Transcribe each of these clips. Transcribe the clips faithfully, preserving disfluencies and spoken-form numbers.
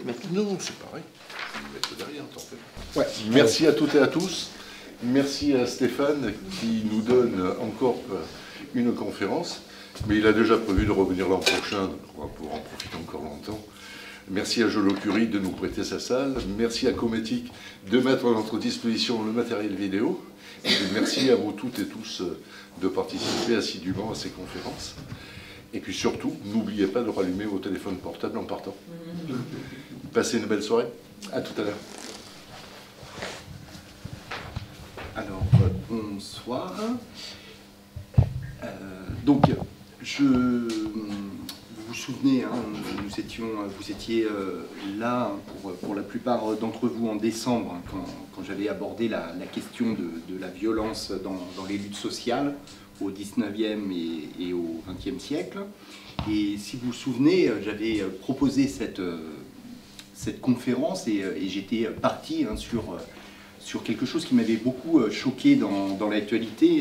maintenant. Non, c'est pareil. Je vais me mettre derrière, t'en fais. Ouais. Merci à toutes et à tous. Merci à Stéphane qui nous donne encore une conférence. Mais il a déjà prévu de revenir l'an prochain, donc on va pouvoir en profiter encore longtemps. Merci à Jolo Curie de nous prêter sa salle. Merci à Cométique de mettre à notre disposition le matériel vidéo. Et merci à vous toutes et tous de participer assidûment à ces conférences. Et puis surtout, n'oubliez pas de rallumer vos téléphones portables en partant. Passez une belle soirée. À tout à l'heure. Alors, bonsoir. Euh, donc, je, vous vous souvenez, hein, nous étions, vous étiez euh, là pour, pour la plupart d'entre vous en décembre, hein, quand, quand j'avais abordé la, la question de, de la violence dans, dans les luttes sociales au dix-neuvième et, et au vingtième siècle. Et si vous vous souvenez, j'avais proposé cette, cette conférence et, et j'étais parti hein, sur, sur quelque chose qui m'avait beaucoup choqué dans, dans l'actualité.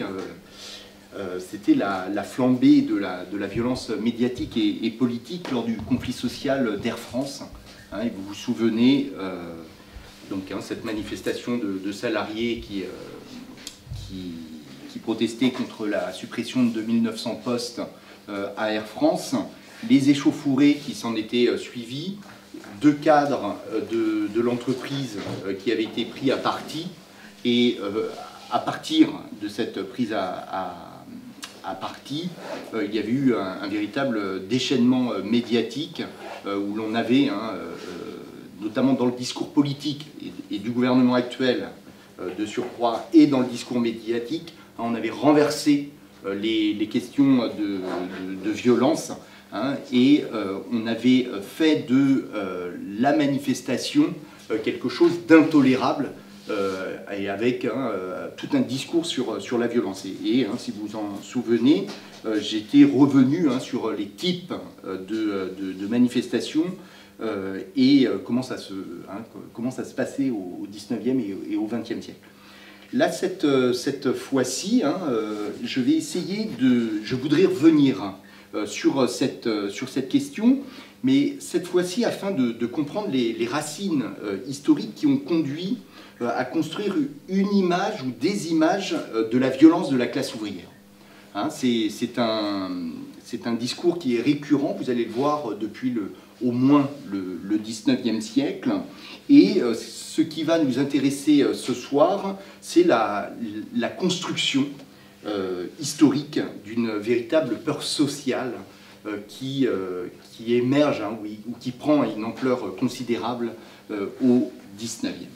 Euh, C'était la, la flambée de la, de la violence médiatique et, et politique lors du conflit social d'Air France. Hein, et vous vous souvenez, euh, donc, hein, cette manifestation de, de salariés qui, euh, qui, qui protestaient contre la suppression de deux mille neuf cents postes euh, à Air France, les échauffourées qui s'en étaient euh, suivis, deux cadres euh, de, de l'entreprise euh, qui avaient été pris à partie, et euh, à partir de cette prise à, à à partie, euh, il y avait eu un, un véritable déchaînement euh, médiatique euh, où l'on avait, hein, euh, notamment dans le discours politique et, et du gouvernement actuel euh, de surcroît et dans le discours médiatique, hein, on avait renversé euh, les, les questions de, de, de violence hein, et euh, on avait fait de euh, la manifestation euh, quelque chose d'intolérable. Euh, et avec hein, euh, tout un discours sur, sur la violence. Et, et hein, si vous en souvenez, euh, j'étais revenu hein, sur les types euh, de, de, de manifestations euh, et euh, comment, ça se, hein, comment ça se passait au, au dix-neuvième et, et au vingtième siècle. Là, cette, cette fois-ci, hein, euh, je vais essayer de... Je voudrais revenir euh, sur, cette, sur cette question, mais cette fois-ci afin de, de comprendre les, les racines euh, historiques qui ont conduit à construire une image ou des images de la violence de la classe ouvrière. Hein, c'est un, un discours qui est récurrent, vous allez le voir depuis le, au moins le, le dix-neuvième siècle. Et euh, ce qui va nous intéresser euh, ce soir, c'est la, la construction euh, historique d'une véritable peur sociale euh, qui, euh, qui émerge hein, oui, ou qui prend une ampleur considérable euh, au dix-neuvième.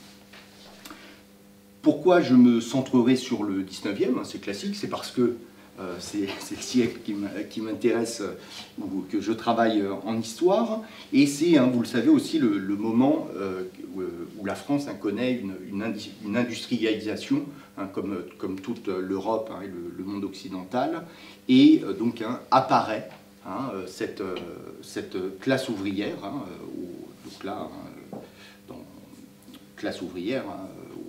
Pourquoi je me centrerai sur le dix-neuvième, c'est classique, c'est parce que euh, c'est le siècle qui m'intéresse euh, ou que je travaille euh, en histoire, et c'est, hein, vous le savez aussi, le, le moment euh, où, où la France hein, connaît une, une, une industrialisation, hein, comme, comme toute l'Europe hein, et le, le monde occidental, et euh, donc hein, apparaît hein, cette, euh, cette classe ouvrière, hein, au, donc là, hein, dans classe ouvrière, hein,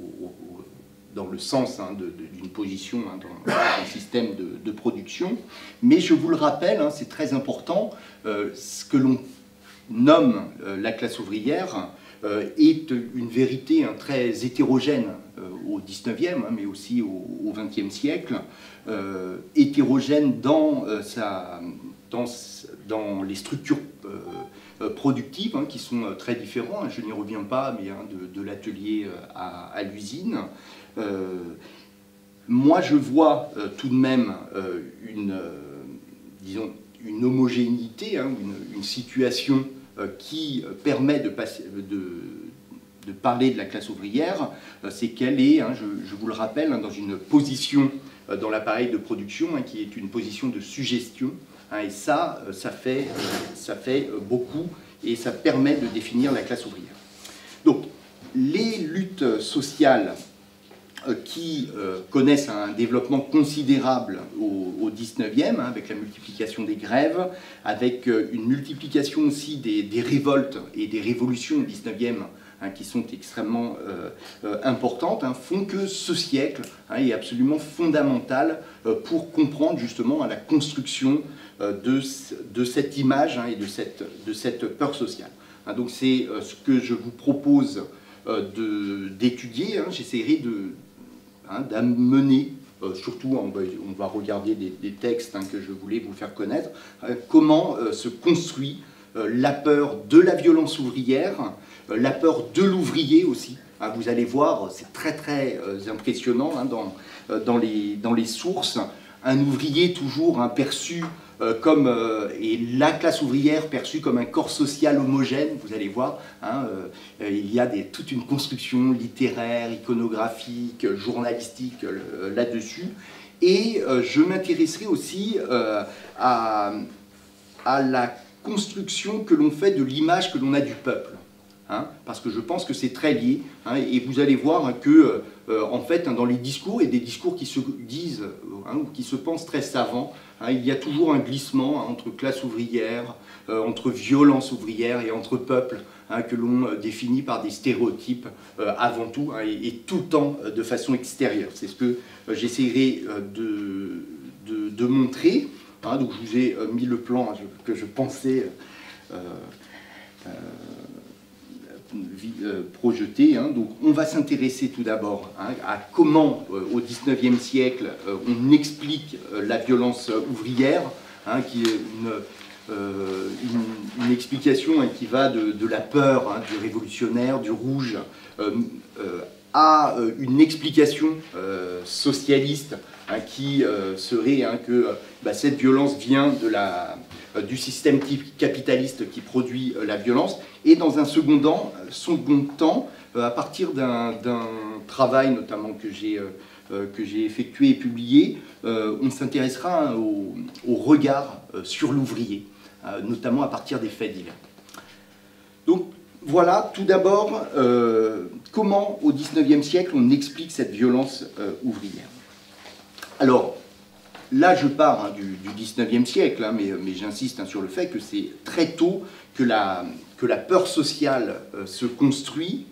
dans le sens hein, d'une position hein, dans, dans un système de, de production. Mais je vous le rappelle, hein, c'est très important, euh, ce que l'on nomme euh, la classe ouvrière euh, est une vérité hein, très hétérogène euh, au dix-neuvième, hein, mais aussi au, au vingtième siècle, euh, hétérogène dans, euh, sa, dans, dans les structures euh, productives hein, qui sont très différentes. Je n'y reviens pas, mais hein, de, de l'atelier à, à l'usine. Euh, moi, je vois euh, tout de même euh, une, euh, disons, une homogénéité, hein, une, une situation euh, qui permet de, passer, de, de parler de la classe ouvrière, euh, c'est qu'elle est, hein, je, je vous le rappelle, hein, dans une position euh, dans l'appareil de production hein, qui est une position de suggestion, hein, et ça, euh, ça fait, euh, ça fait euh, beaucoup et ça permet de définir la classe ouvrière. Donc, les luttes sociales qui euh, connaissent un développement considérable au, au dix-neuvième, hein, avec la multiplication des grèves, avec euh, une multiplication aussi des, des révoltes et des révolutions au dix-neuvième, hein, qui sont extrêmement euh, euh, importantes, hein, font que ce siècle hein, est absolument fondamental euh, pour comprendre justement hein, la construction euh, de, de cette image hein, et de cette, de cette peur sociale. Hein, donc c'est euh, ce que je vous propose euh, d'étudier. Hein, j'essaierai de, hein, d'amener, euh, surtout on va, on va regarder des, des textes hein, que je voulais vous faire connaître, hein, comment euh, se construit euh, la peur de la violence ouvrière, euh, la peur de l'ouvrier aussi. Hein, vous allez voir, c'est très très euh, impressionnant hein, dans, euh, dans, les, dans les sources. Un ouvrier toujours hein, perçu euh, comme, euh, et la classe ouvrière perçue comme un corps social homogène, vous allez voir, hein, euh, il y a des, toute une construction littéraire, iconographique, journalistique euh, là-dessus. Et euh, je m'intéresserai aussi euh, à, à la construction que l'on fait de l'image que l'on a du peuple. Hein, parce que je pense que c'est très lié, hein, et vous allez voir hein, que, euh, en fait, hein, dans les discours, et des discours qui se disent, hein, ou qui se pensent très savants, hein, il y a toujours un glissement hein, entre classe ouvrière, euh, entre violence ouvrière et entre peuples, hein, que l'on euh, définit par des stéréotypes euh, avant tout, hein, et, et tout le temps euh, de façon extérieure. C'est ce que euh, j'essaierai euh, de, de, de montrer. Hein, donc je vous ai euh, mis le plan hein, je, que je pensais... Euh, euh, projeté. Hein. Donc on va s'intéresser tout d'abord hein, à comment euh, au dix-neuvième siècle euh, on explique euh, la violence ouvrière, hein, qui est une, euh, une, une explication hein, qui va de, de la peur hein, du révolutionnaire, du rouge, euh, euh, à euh, une explication euh, socialiste hein, qui euh, serait hein, que euh, bah, cette violence vient de la, euh, du système capitaliste qui produit euh, la violence. Et dans un second temps, second temps euh, à partir d'un travail notamment que j'ai euh, que j'ai effectué et publié, euh, on s'intéressera hein, au, au regard euh, sur l'ouvrier, euh, notamment à partir des faits divers. Donc voilà, tout d'abord, euh, comment au dix-neuvième siècle on explique cette violence euh, ouvrière. Alors, là je pars hein, du, du dix-neuvième siècle, hein, mais, mais j'insiste hein, sur le fait que c'est très tôt que la, que la peur sociale euh, se construit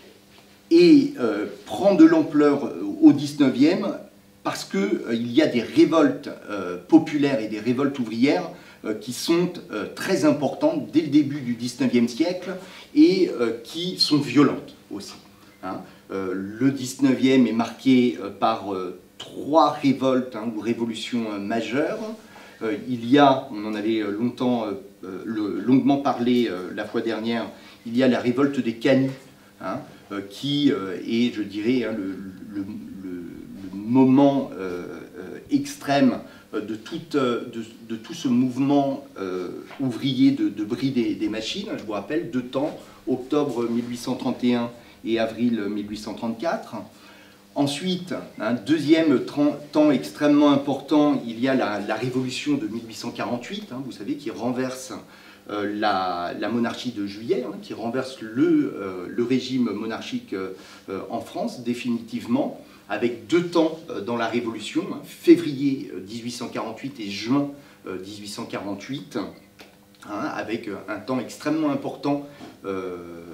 et euh, prend de l'ampleur au dix-neuvième parce qu'il euh, y a des révoltes euh, populaires et des révoltes ouvrières euh, qui sont euh, très importantes dès le début du dix-neuvième siècle et euh, qui sont violentes aussi. Hein. Euh, le dix-neuvième est marqué euh, par euh, trois révoltes hein, ou révolutions euh, majeures. Euh, il y a, on en avait longtemps, euh, le, longuement parlé euh, la fois dernière, il y a la révolte des canuts, hein, euh, qui euh, est, je dirais, hein, le, le, le, le moment euh, euh, extrême de tout, de, de tout ce mouvement euh, ouvrier de, de bris des, des machines. Je vous rappelle, deux temps, octobre mille huit cent trente et un et avril mille huit cent trente-quatre. Ensuite, un deuxième temps extrêmement important, il y a la, la révolution de mille huit cent quarante-huit, hein, vous savez, qui renverse euh, la, la monarchie de Juillet, hein, qui renverse le, euh, le régime monarchique euh, en France, définitivement, avec deux temps euh, dans la révolution, hein, février mille huit cent quarante-huit et juin euh, mille huit cent quarante-huit, hein, avec un temps extrêmement important, euh,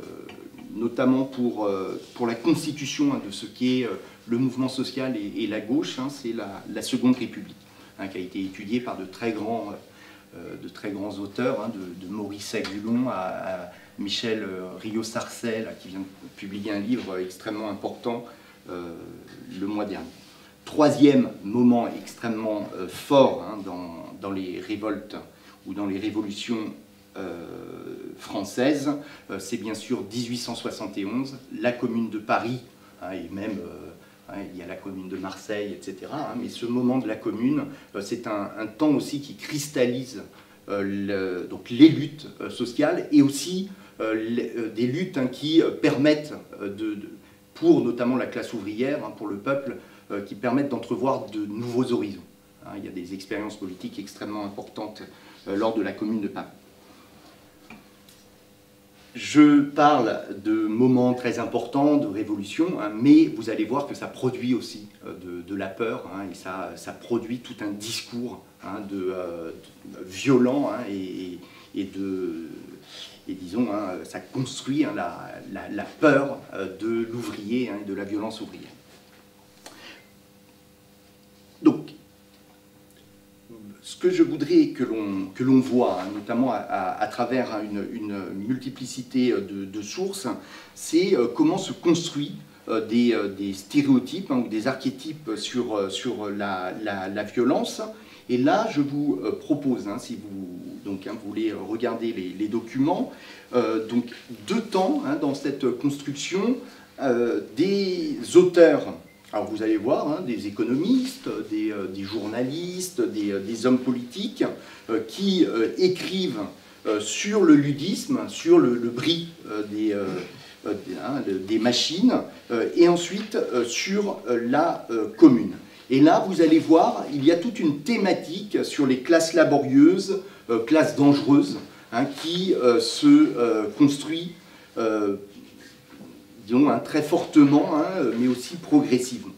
notamment pour, euh, pour la constitution hein, de ce qu'est euh, le mouvement social et, et la gauche, hein, c'est la, la Seconde République, hein, qui a été étudiée par de très grands, euh, de très grands auteurs, hein, de, de Maurice Agulon à, à Michel euh, Rio-Sarcel, qui vient de publier un livre extrêmement important euh, le mois dernier. Troisième moment extrêmement euh, fort hein, dans, dans les révoltes ou dans les révolutions Euh, française, euh, c'est bien sûr mille huit cent soixante et onze, la Commune de Paris, hein, et même euh, hein, il y a la Commune de Marseille, et cetera. Hein, mais ce moment de la Commune, euh, c'est un, un temps aussi qui cristallise euh, le, donc les luttes euh, sociales et aussi euh, les, euh, des luttes hein, qui euh, permettent, euh, de, de, pour notamment la classe ouvrière, hein, pour le peuple, euh, qui permettent d'entrevoir de nouveaux horizons. Hein, il y a des expériences politiques extrêmement importantes euh, lors de la Commune de Paris. Je parle de moments très importants, de révolution, hein, mais vous allez voir que ça produit aussi euh, de, de la peur, hein, et ça, ça produit tout un discours hein, de, euh, de, violent hein, et, et, de, et disons, hein, ça construit hein, la, la, la peur de l'ouvrier hein, et de la violence ouvrière. Donc, ce ce que je voudrais que l'on que l'on voit, hein, notamment à, à, à travers hein, une, une multiplicité de, de sources, c'est euh, comment se construit euh, des, euh, des stéréotypes hein, ou des archétypes sur, euh, sur la, la, la violence. Et là, je vous euh, propose, hein, si vous, donc, hein, vous voulez regarder les, les documents, euh, donc deux temps hein, dans cette construction, euh, des auteurs. Alors vous allez voir, hein, des économistes, des, euh, des journalistes, des, euh, des hommes politiques euh, qui euh, écrivent euh, sur le ludisme, sur le, le bris euh, des, euh, euh, des, hein, des machines, euh, et ensuite euh, sur euh, la euh, commune. Et là, vous allez voir, il y a toute une thématique sur les classes laborieuses, euh, classes dangereuses, hein, qui euh, se euh, construit euh, disons, hein, très fortement, hein, mais aussi progressivement.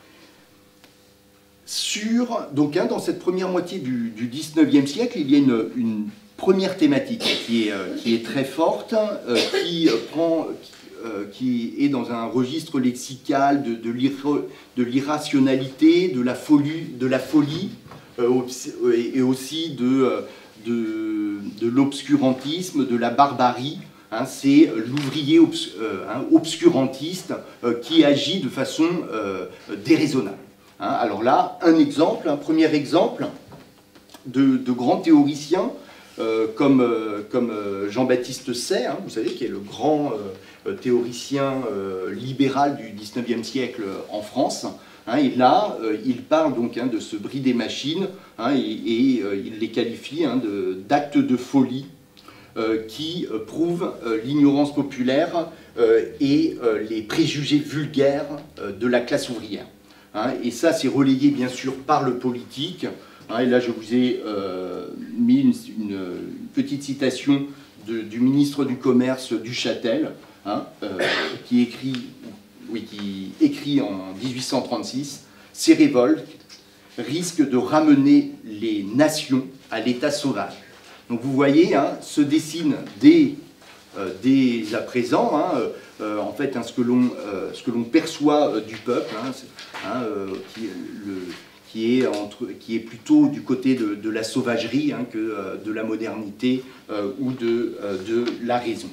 Sur, donc, hein, dans cette première moitié du, du dix-neuvième siècle, il y a une, une première thématique qui est, euh, qui est très forte, euh, qui, prend, qui, euh, qui est dans un registre lexical de, de l'irrationalité, de la folie, de la folie euh, et aussi de, de, de l'obscurantisme, de la barbarie. Hein, c'est l'ouvrier obs euh, hein, obscurantiste euh, qui agit de façon euh, déraisonnable. Hein, alors là, un exemple, un premier exemple de, de grands théoriciens euh, comme, euh, comme euh, Jean-Baptiste Say, hein, vous savez, qui est le grand euh, théoricien euh, libéral du dix-neuvième siècle en France. Hein, et là, euh, il parle donc hein, de ce bris des machines hein, et, et euh, il les qualifie hein, d'actes de, de folie. Euh, qui euh, prouve euh, l'ignorance populaire euh, et euh, les préjugés vulgaires euh, de la classe ouvrière. Hein, et ça, c'est relayé bien sûr par le politique. Hein, et là, je vous ai euh, mis une, une, une petite citation de, du ministre du Commerce Duchâtel, hein, euh, qui, écrit, oui, qui écrit en mille huit cent trente-six « Ces révoltes risquent de ramener les nations à l'état sauvage ». Donc vous voyez, hein, se dessine dès, euh, dès à présent, hein, euh, en fait, hein, ce que l'on euh, ce que l'on perçoit euh, du peuple, hein, hein, euh, qui, le, qui, est entre, qui est plutôt du côté de, de la sauvagerie hein, que euh, de la modernité euh, ou de, euh, de la raison.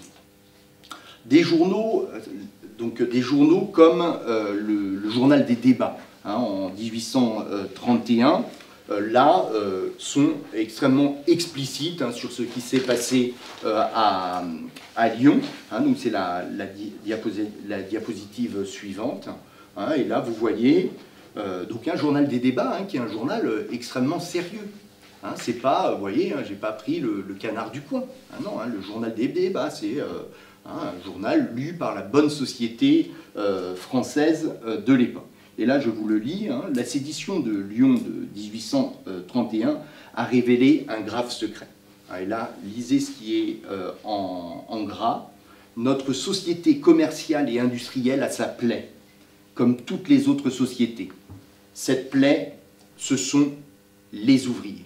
Des journaux, donc des journaux comme euh, le, le journal des débats hein, en mille huit cent trente et un. Là, euh, sont extrêmement explicites hein, sur ce qui s'est passé euh, à, à Lyon. Hein, donc c'est la, la, diapositive, la diapositive suivante. Hein, et là, vous voyez euh, donc un journal des débats hein, qui est un journal extrêmement sérieux. Hein, c'est pas, vous voyez, hein, j'ai pas pris le, le canard du coin. Hein, non, hein, le journal des débats, c'est euh, hein, un journal lu par la bonne société euh, française euh, de l'époque. Et là, je vous le lis, hein, la sédition de Lyon de mille huit cent trente et un a révélé un grave secret. Et là, lisez ce qui est euh, en, en gras. Notre société commerciale et industrielle a sa plaie, comme toutes les autres sociétés. Cette plaie, ce sont les ouvriers.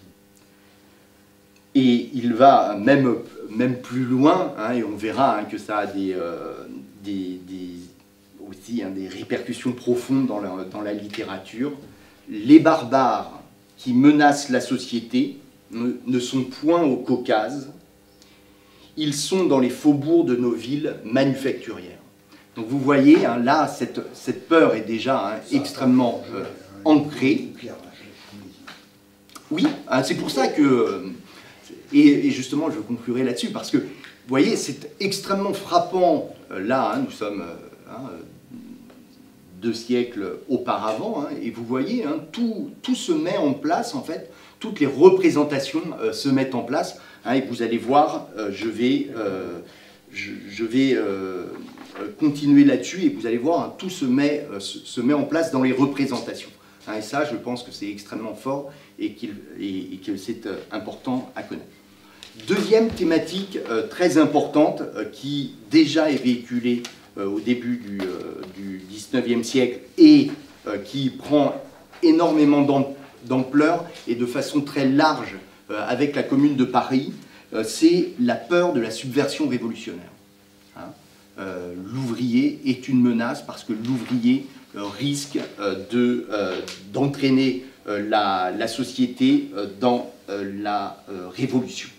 Et il va même, même plus loin, hein, et on verra hein, que ça a des, euh, des, des aussi hein, des répercussions profondes dans la, dans la littérature. Les barbares qui menacent la société ne, ne sont point au Caucase, ils sont dans les faubourgs de nos villes manufacturières. Donc vous voyez, hein, là, cette, cette peur est déjà hein, extrêmement euh, ancrée. Oui, hein, c'est pour ça que... Et, et justement, je conclurai là-dessus, parce que, vous voyez, c'est extrêmement frappant, euh, là, hein, nous sommes... Euh, hein, deux siècles auparavant, hein, et vous voyez, hein, tout, tout se met en place, en fait, toutes les représentations euh, se mettent en place, hein, et vous allez voir, euh, je vais, euh, je, je vais euh, continuer là-dessus, et vous allez voir, hein, tout se met, euh, se, se met en place dans les représentations. Hein, et ça, je pense que c'est extrêmement fort, et, qu'il, et, et que c'est euh, important à connaître. Deuxième thématique euh, très importante, euh, qui déjà est véhiculée au début du, euh, du dix-neuvième siècle et euh, qui prend énormément d'ampleur et de façon très large euh, avec la Commune de Paris, euh, c'est la peur de la subversion révolutionnaire. Hein, euh, l'ouvrier est une menace parce que l'ouvrier euh, risque euh, de, euh, d'entraîner euh, la, la société euh, dans euh, la euh, Révolution.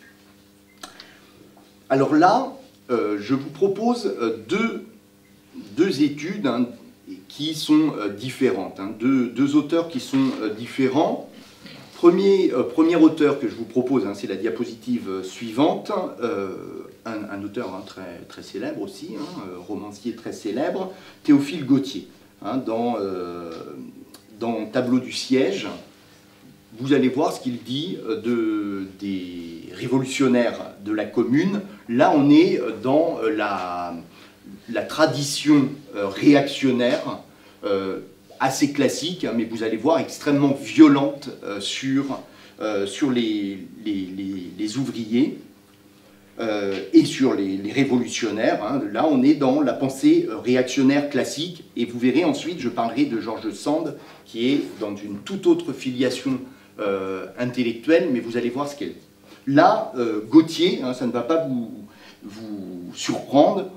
Alors là, euh, je vous propose euh, deux, deux études hein, qui sont euh, différentes, hein, deux, deux auteurs qui sont euh, différents. Premier, euh, premier auteur que je vous propose, hein, c'est la diapositive euh, suivante, euh, un, un auteur hein, très, très célèbre aussi, hein, euh, romancier très célèbre, Théophile Gautier. Hein, dans, euh, dans Tableau du siège, vous allez voir ce qu'il dit de, des révolutionnaires de la Commune. Là, on est dans la, la tradition euh, réactionnaire, euh, assez classique, hein, mais vous allez voir extrêmement violente euh, sur, euh, sur les, les, les, les ouvriers euh, et sur les, les révolutionnaires. Hein. Là, on est dans la pensée réactionnaire classique, et vous verrez ensuite, je parlerai de George Sand, qui est dans une toute autre filiation euh, intellectuelle, mais vous allez voir ce qu'elle dit. Là, euh, Gautier, hein, ça ne va pas vous, vous surprendre,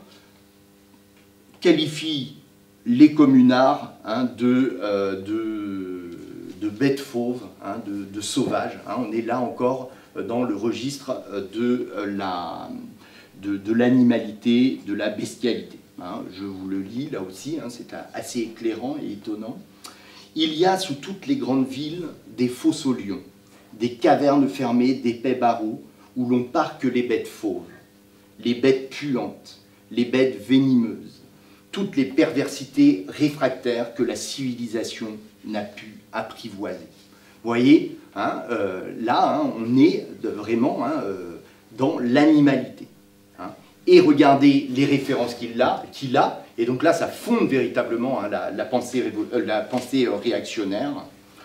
qualifie les communards hein, de, euh, de, de bêtes fauves, hein, de, de sauvages. Hein. On est là encore dans le registre de la, de, de l'animalité, de la bestialité. Hein. Je vous le lis là aussi, hein, c'est assez éclairant et étonnant. Il y a sous toutes les grandes villes des fosses aux lions, des cavernes fermées d'épais barreaux où l'on parque les bêtes fauves, les bêtes puantes, les bêtes venimeuses, toutes les perversités réfractaires que la civilisation n'a pu apprivoiser. Vous voyez, hein, euh, là, hein, on est de, vraiment hein, euh, dans l'animalité. Hein. Et regardez les références qu'il a, qu'il a, et donc là, ça fonde véritablement hein, la, la, pensée, euh, la pensée euh, réactionnaire.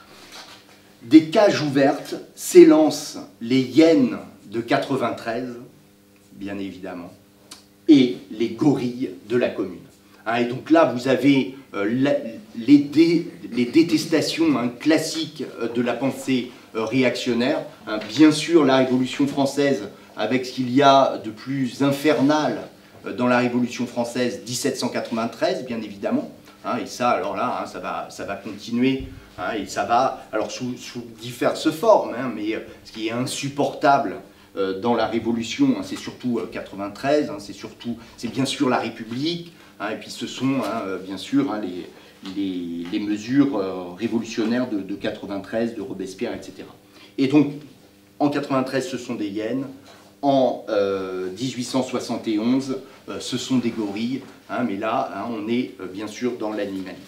Des cages ouvertes s'élancent les hyènes de quatre-vingt-treize, bien évidemment, et les gorilles de la Commune. Hein, et donc là, vous avez euh, la, les, dé, les détestations hein, classiques euh, de la pensée euh, réactionnaire. Hein, bien sûr, la Révolution française, avec ce qu'il y a de plus infernal euh, dans la Révolution française, mille sept cent quatre-vingt-treize, bien évidemment. Hein, et ça, alors là, hein, ça, va, ça va continuer. Hein, et ça va, alors sous, sous diverses formes, hein, mais euh, ce qui est insupportable euh, dans la Révolution, hein, c'est surtout euh, quatre-vingt-treize, hein, c'est surtout, c'est bien sûr la République. Hein, et puis ce sont, hein, bien sûr, hein, les, les, les mesures euh, révolutionnaires de, de quatre-vingt-treize, de Robespierre, et cetera. Et donc, en quatre-vingt-treize, ce sont des hyènes. En euh, mille huit cent soixante et onze, euh, ce sont des gorilles. Hein, mais là, hein, on est euh, bien sûr dans l'animalité.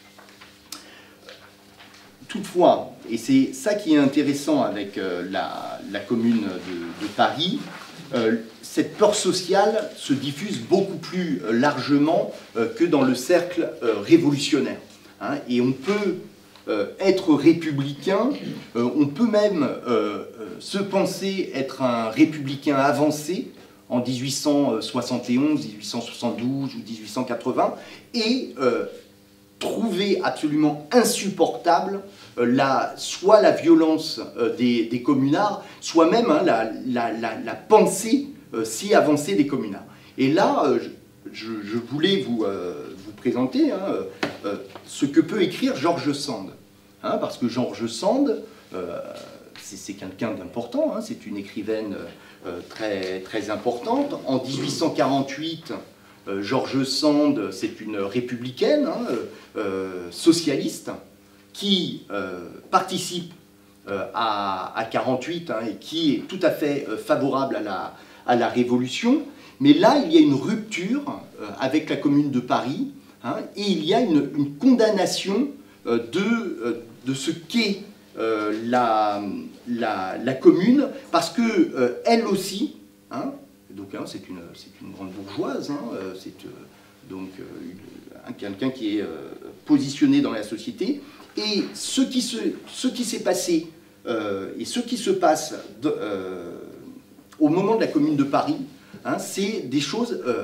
Toutefois, et c'est ça qui est intéressant avec euh, la, la Commune de, de Paris, euh, cette peur sociale se diffuse beaucoup plus euh, largement euh, que dans le cercle euh, révolutionnaire. Hein, et on peut euh, être républicain, euh, on peut même euh, se penser être un républicain avancé en mille huit cent soixante et onze, mille huit cent soixante-douze ou mille huit cent quatre-vingts, et euh, trouver absolument insupportable euh, la, soit la violence euh, des, des communards, soit même hein, la, la, la, la pensée euh, si avancée des communards. Et là, euh, je, je voulais vous, euh, vous présenter hein, euh, ce que peut écrire George Sand. Hein, parce que George Sand, euh, c'est quelqu'un d'important, hein, c'est une écrivaine euh, très, très importante. En mille huit cent quarante-huit, Euh, George Sand, c'est une républicaine, hein, euh, socialiste, qui euh, participe euh, à, à quarante-huit hein, et qui est tout à fait euh, favorable à la, à la Révolution. Mais là, il y a une rupture euh, avec la Commune de Paris hein, et il y a une, une condamnation euh, de, euh, de ce qu'est euh, la, la, la Commune, parce que euh, elle aussi, hein, donc hein, c'est une, une grande bourgeoise, hein, c'est euh, donc euh, quelqu'un qui est euh, positionné dans la société, et ce qui se, ce qui s'est passé euh, et ce qui se passe de, euh, au moment de la Commune de Paris, hein, c'est des choses euh,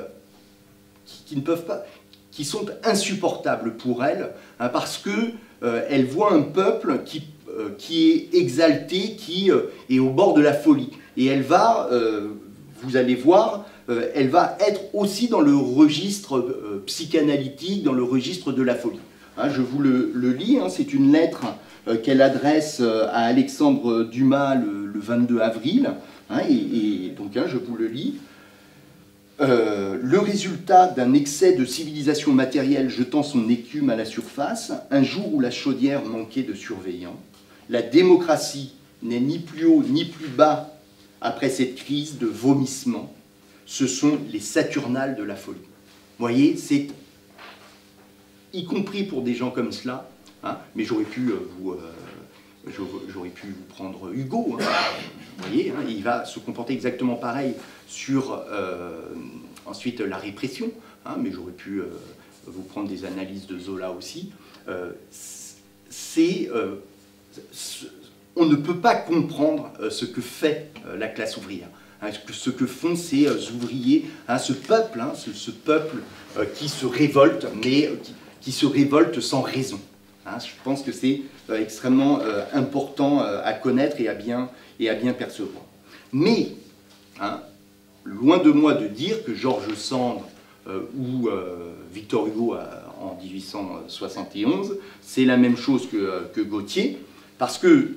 qui, qui ne peuvent pas, qui sont insupportables pour elle, hein, parce que euh, elle voit un peuple qui, euh, qui est exalté, qui euh, est au bord de la folie, et elle va euh, vous allez voir, euh, elle va être aussi dans le registre euh, psychanalytique, dans le registre de la folie. Hein, je vous le, le lis, hein, c'est une lettre euh, qu'elle adresse euh, à Alexandre Dumas le, le vingt-deux avril, hein, et, et donc hein, je vous le lis. Euh, le résultat d'un excès de civilisation matérielle jetant son écume à la surface, un jour où la chaudière manquait de surveillants, la démocratie n'est ni plus haut ni plus bas après cette crise de vomissement, ce sont les Saturnales de la folie. Vous voyez, c'est y compris pour des gens comme cela, hein, mais j'aurais pu euh, vous... Euh, J'aurais pu vous prendre Hugo, hein, vous voyez, hein, il va se comporter exactement pareil sur euh, ensuite la répression, hein, mais j'aurais pu euh, vous prendre des analyses de Zola aussi. Euh, c'est, euh, on ne peut pas comprendre ce que fait euh, la classe ouvrière, hein, ce que font ces euh, ouvriers, hein, ce peuple, hein, ce, ce peuple euh, qui se révolte, mais euh, qui, qui se révolte sans raison. Hein, je pense que c'est euh, extrêmement euh, important euh, à connaître et à bien, et à bien percevoir. Mais, hein, loin de moi de dire que George Sand euh, ou euh, Victor Hugo euh, en mille huit cent soixante et onze, c'est la même chose que, euh, que Gautier, parce que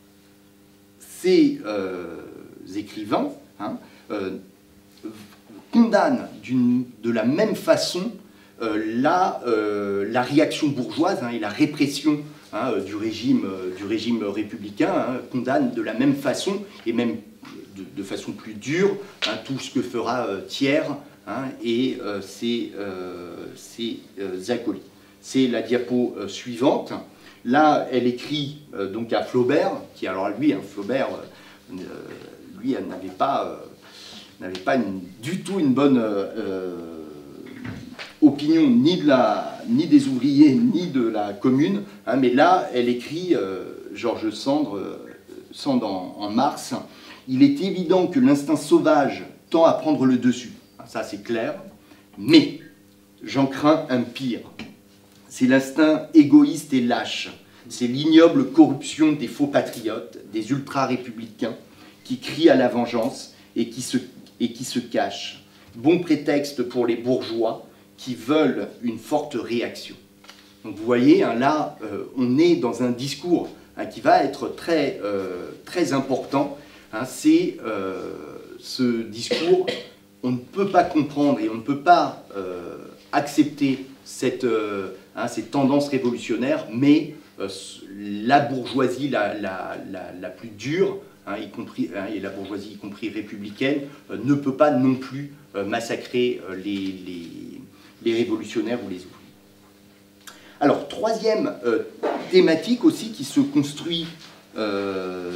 ces euh, écrivains hein, euh, condamnent de la même façon Euh, la, euh, la réaction bourgeoise hein, et la répression hein, du, régime, euh, du régime républicain hein, condamne de la même façon, et même de, de façon plus dure, hein, tout ce que fera euh, Thiers hein, et euh, ses, euh, ses euh, acolytes. C'est la diapo euh, suivante. Là, elle écrit euh, donc à Flaubert, qui alors lui, hein, Flaubert, euh, lui, elle n'avait pas, euh, n'avait pas une, du tout une bonne... Euh, opinion ni, de la, ni des ouvriers, ni de la commune, hein, mais là, elle écrit, euh, George Sand, euh, Sand en, en mars, « Il est évident que l'instinct sauvage tend à prendre le dessus. » Ça, c'est clair. Mais, j'en crains un pire. C'est l'instinct égoïste et lâche. C'est l'ignoble corruption des faux patriotes, des ultra-républicains, qui crient à la vengeance et qui se, et qui se cachent. Bon prétexte pour les bourgeois, qui veulent une forte réaction. Donc vous voyez, hein, là, euh, on est dans un discours hein, qui va être très, euh, très important. Hein, c'est euh, ce discours, on ne peut pas comprendre et on ne peut pas euh, accepter cette, euh, hein, cette tendance révolutionnaire, mais euh, la bourgeoisie la, la, la, la plus dure, hein, y compris, hein, et la bourgeoisie y compris républicaine, euh, ne peut pas non plus euh, massacrer euh, les, les les révolutionnaires ou les ouvriers. Alors, troisième euh, thématique aussi qui se construit euh,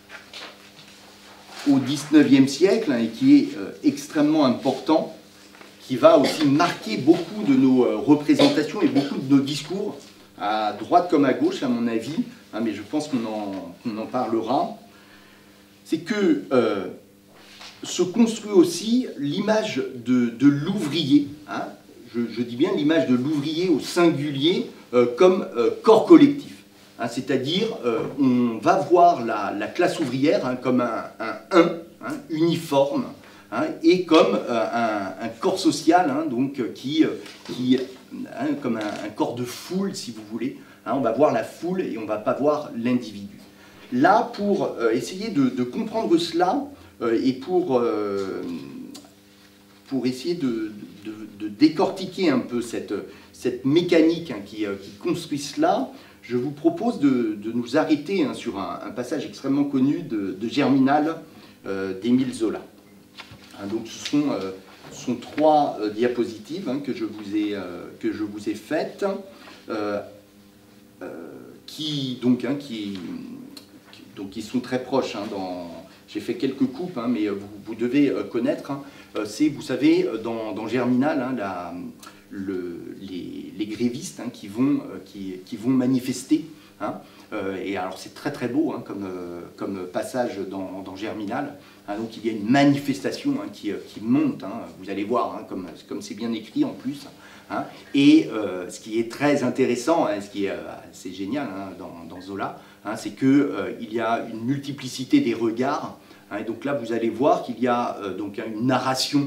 au dix-neuvième siècle hein, et qui est euh, extrêmement important, qui va aussi marquer beaucoup de nos euh, représentations et beaucoup de nos discours, à droite comme à gauche à mon avis, hein, mais je pense qu'on en, qu'on en parlera, c'est que euh, se construit aussi l'image de, de l'ouvrier, hein, Je, je dis bien l'image de l'ouvrier au singulier euh, comme euh, corps collectif. Hein, c'est-à-dire, euh, on va voir la, la classe ouvrière hein, comme un un, un hein, uniforme hein, et comme euh, un, un corps social, hein, donc, qui, qui hein, comme un, un corps de foule, si vous voulez. Hein, on va voir la foule et on ne va pas voir l'individu. Là, pour euh, essayer de, de comprendre cela euh, et pour, euh, pour essayer de, de, de décortiquer un peu cette, cette mécanique hein, qui, qui construit cela, je vous propose de, de nous arrêter hein, sur un, un passage extrêmement connu de, de Germinal euh, d'Émile Zola. Hein, donc ce sont, euh, ce sont trois euh, diapositives hein, que, je vous ai, euh, que je vous ai faites, euh, euh, qui, donc, hein, qui, qui, donc, qui sont très proches. Hein, dans, j'ai fait quelques coupes, hein, mais vous, vous devez euh, connaître. Hein, c'est, vous savez, dans, dans Germinal, hein, la, le, les, les grévistes hein, qui, vont, euh, qui, qui vont manifester. Hein, euh, et alors c'est très très beau hein, comme, euh, comme passage dans, dans Germinal. Hein, donc il y a une manifestation hein, qui, qui monte, hein, vous allez voir, hein, comme, comme c'est bien écrit en plus. Hein, et euh, ce qui est très intéressant, hein, ce qui est assez génial hein, dans, dans Zola, hein, c'est qu'il euh, y a une multiplicité des regards. Hein, et donc là vous allez voir qu'il y a euh, donc, une narration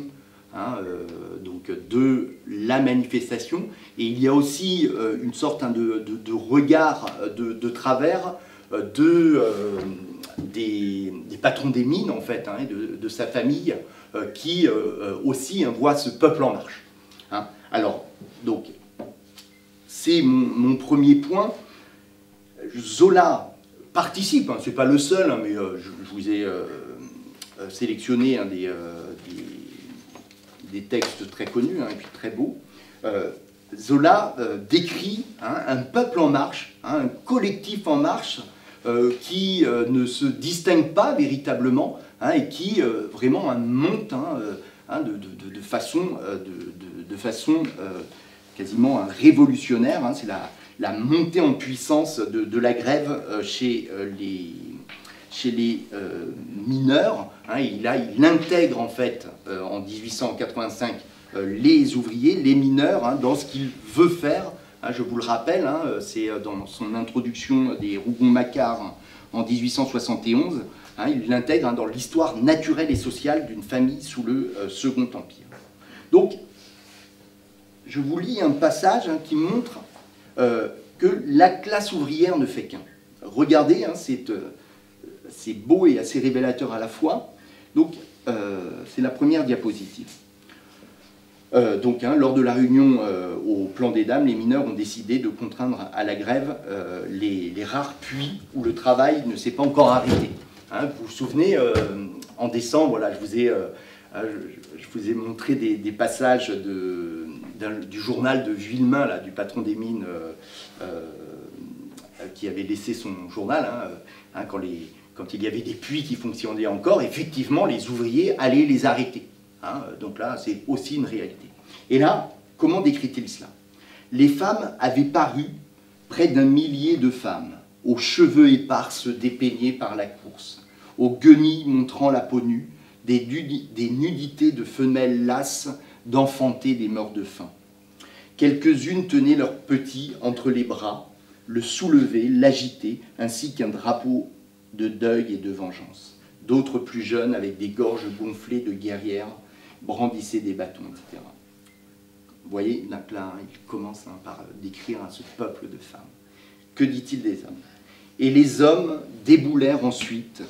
hein, euh, donc de la manifestation, et il y a aussi euh, une sorte hein, de, de, de regard de, de travers euh, de, euh, des, des patrons des mines, en fait, hein, de, de sa famille, euh, qui euh, aussi hein, voit ce peuple en marche. Hein. Alors, donc, c'est mon, mon premier point. Zola participe, hein, c'est pas le seul, hein, mais euh, je, je vous ai euh, sélectionné hein, des, euh, des, des textes très connus hein, et puis très beaux. Euh, Zola euh, décrit hein, un peuple en marche, hein, un collectif en marche euh, qui euh, ne se distingue pas véritablement hein, et qui euh, vraiment hein, monte hein, hein, de, de, de façon, euh, de, de, de façon euh, quasiment hein, révolutionnaire. Hein, c'est la la montée en puissance de, de la grève euh, chez euh, les, chez les euh, mineurs. Hein, il, a, il intègre en fait euh, en mille huit cent quatre-vingt-cinq euh, les ouvriers, les mineurs, hein, dans ce qu'il veut faire. Hein, je vous le rappelle, hein, c'est dans son introduction des Rougon-Macquart en mille huit cent soixante et onze. Hein, il l'intègre hein, dans l'histoire naturelle et sociale d'une famille sous le euh, Second Empire. Donc, je vous lis un passage hein, qui montre Euh, que la classe ouvrière ne fait qu'un. Regardez, hein, c'est euh, beau et assez révélateur à la fois. Donc, euh, c'est la première diapositive. Euh, donc, hein, lors de la réunion euh, au plan des dames, les mineurs ont décidé de contraindre à la grève euh, les, les rares puits où le travail ne s'est pas encore arrêté. Hein, vous vous souvenez, euh, en décembre, voilà, je, vous ai, euh, je, je vous ai montré des, des passages de... du journal de Villemain, là, du patron des mines, euh, euh, qui avait laissé son journal, hein, hein, quand, les, quand il y avait des puits qui fonctionnaient encore, effectivement, les ouvriers allaient les arrêter. Hein, donc là, c'est aussi une réalité. Et là, comment décrit-il cela? Les femmes avaient paru, près d'un millier de femmes, aux cheveux épars dépeignés par la course, aux guenilles montrant la peau nue, des, des nudités de femelles lasses, d'enfanter des morts de faim. Quelques-unes tenaient leurs petits entre les bras, le soulevaient, l'agitaient, ainsi qu'un drapeau de deuil et de vengeance. D'autres plus jeunes, avec des gorges gonflées de guerrières, brandissaient des bâtons, et cetera. Vous voyez, là, là il commence hein, par décrire hein, ce peuple de femmes. Que dit-il des hommes? Et les hommes déboulèrent ensuite,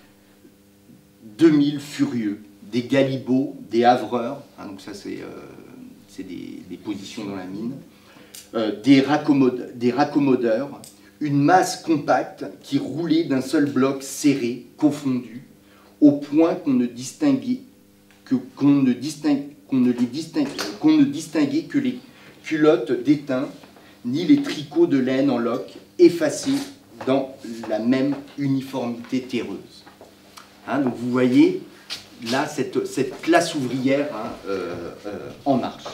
deux mille furieux, des galibots, des havreurs, hein, donc ça c'est euh, des, des positions dans la mine, euh, des, raccommode, des raccommodeurs, une masse compacte qui roulait d'un seul bloc serré, confondu, au point qu'on ne distinguait que qu'on ne distingue, qu'on ne les distingue, qu'on ne distinguait que les culottes d'étain, ni les tricots de laine en loques, effacés dans la même uniformité terreuse. Hein, donc vous voyez là, cette, cette classe ouvrière hein, euh, euh, en marche.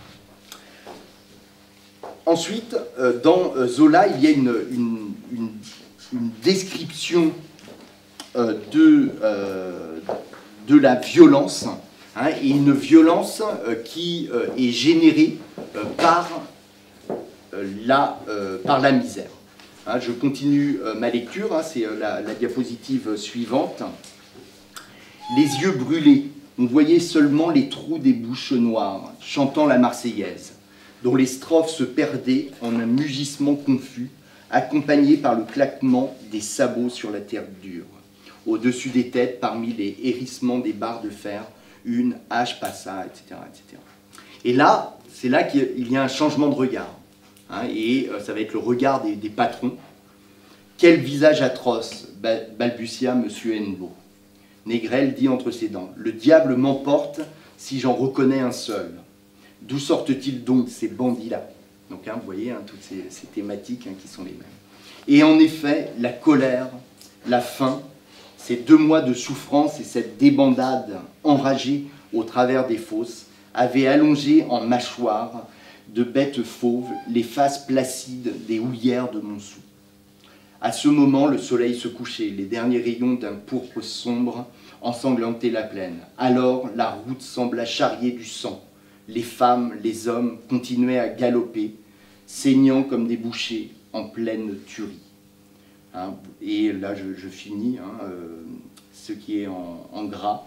Ensuite, euh, dans euh, Zola, il y a une, une, une, une description euh, de, euh, de la violence, hein, et une violence euh, qui euh, est générée euh, par, euh, la, euh, par la misère. Hein, je continue euh, ma lecture, hein, c'est euh, la, la diapositive suivante. Les yeux brûlés, on voyait seulement les trous des bouches noires, chantant la Marseillaise, dont les strophes se perdaient en un mugissement confus, accompagné par le claquement des sabots sur la terre dure. Au-dessus des têtes, parmi les hérissements des barres de fer, une hache passa, et cetera, et cetera. Et là, c'est là qu'il y a un changement de regard. Hein, et ça va être le regard des, des patrons. Quel visage atroce, balbutia M. Hennebeau. Négrel dit entre ses dents, « Le diable m'emporte si j'en reconnais un seul. D'où sortent-ils donc ces bandits-là » Donc, hein, vous voyez, hein, toutes ces, ces thématiques hein, qui sont les mêmes. Et en effet, la colère, la faim, ces deux mois de souffrance et cette débandade enragée au travers des fosses avaient allongé en mâchoires de bêtes fauves les faces placides des houillères de Montsou. À ce moment, le soleil se couchait, les derniers rayons d'un pourpre sombre ensanglantaient la plaine. Alors, la route sembla charrier du sang. Les femmes, les hommes continuaient à galoper, saignant comme des bouchers en pleine tuerie. Hein, et là, je, je finis, hein, euh, ce qui est en, en gras.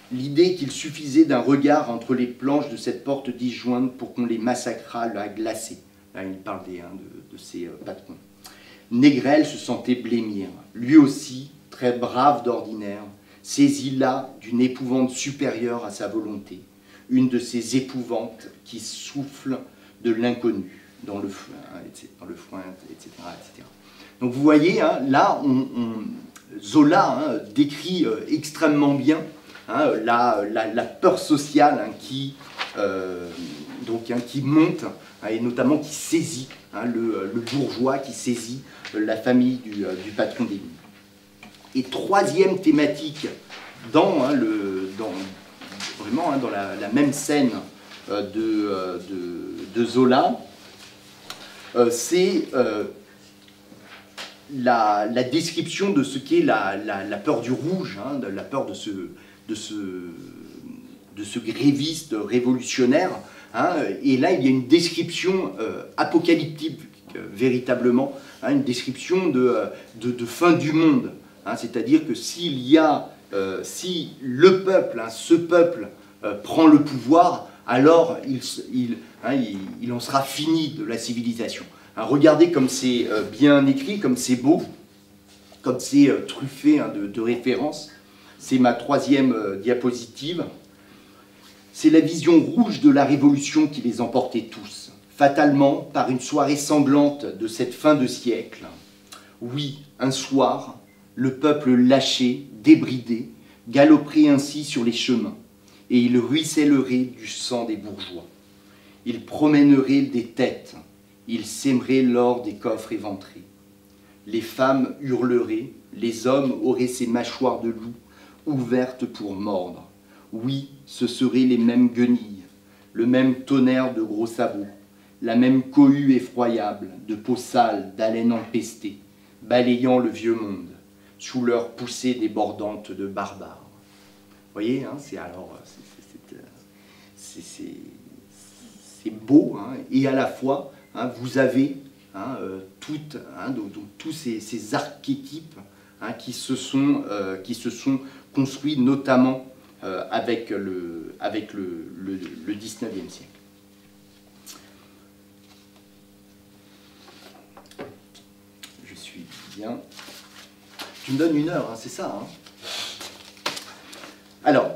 l'idée qu'il suffisait d'un regard entre les planches de cette porte disjointe pour qu'on les massacrât la glacée. Là, il parle des, hein, de, de ses euh, patrons. Négrel se sentait blêmir, lui aussi, très brave d'ordinaire, saisi là d'une épouvante supérieure à sa volonté, une de ces épouvantes qui soufflent de l'inconnu dans le foin, dans le foin, et cetera, et cetera. Donc vous voyez, hein, là, on, on, Zola hein, décrit euh, extrêmement bien hein, la, la, la peur sociale hein, qui, euh, donc, hein, qui monte hein, et notamment qui saisit hein, le, le bourgeois, qui saisit euh, la famille du, euh, du patron des mines. Et troisième thématique dans, hein, le, dans, vraiment, hein, dans la, la même scène euh, de, euh, de, de Zola, euh, c'est euh, la, la description de ce qu'est la, la, la peur du rouge, hein, de la peur de ce, de ce, de ce gréviste révolutionnaire. Hein, et là, il y a une description euh, apocalyptique, euh, véritablement, hein, une description de, de, de fin du monde. Hein, c'est-à-dire que s'il y a, euh, si le peuple, hein, ce peuple, euh, prend le pouvoir, alors il, il, hein, il, il en sera fini de la civilisation. Hein, regardez comme c'est euh, bien écrit, comme c'est beau, comme c'est euh, truffé hein, de, de références. C'est ma troisième euh, diapositive. C'est la vision rouge de la Révolution qui les emportait tous, fatalement par une soirée sanglante de cette fin de siècle. Oui, un soir, le peuple lâché, débridé, galoperait ainsi sur les chemins, et il ruissellerait du sang des bourgeois. Il promènerait des têtes, il sèmerait l'or des coffres éventrés. Les femmes hurleraient, les hommes auraient ces mâchoires de loup, ouvertes pour mordre. Oui, ce seraient les mêmes guenilles, le même tonnerre de gros sabots, la même cohue effroyable, de peau sale, d'haleine empestée, balayant le vieux monde, sous leur poussée débordante de barbares. Vous voyez, hein, c'est alors, c'est beau, hein, et à la fois, hein, vous avez hein, euh, toutes, hein, donc, donc, tous ces, ces archétypes hein, qui, se sont, euh, qui se sont construits notamment euh, avec le, avec le, le, le dix-neuvième siècle. Je suis bien. Tu me donnes une heure, hein, c'est ça. Hein. Alors,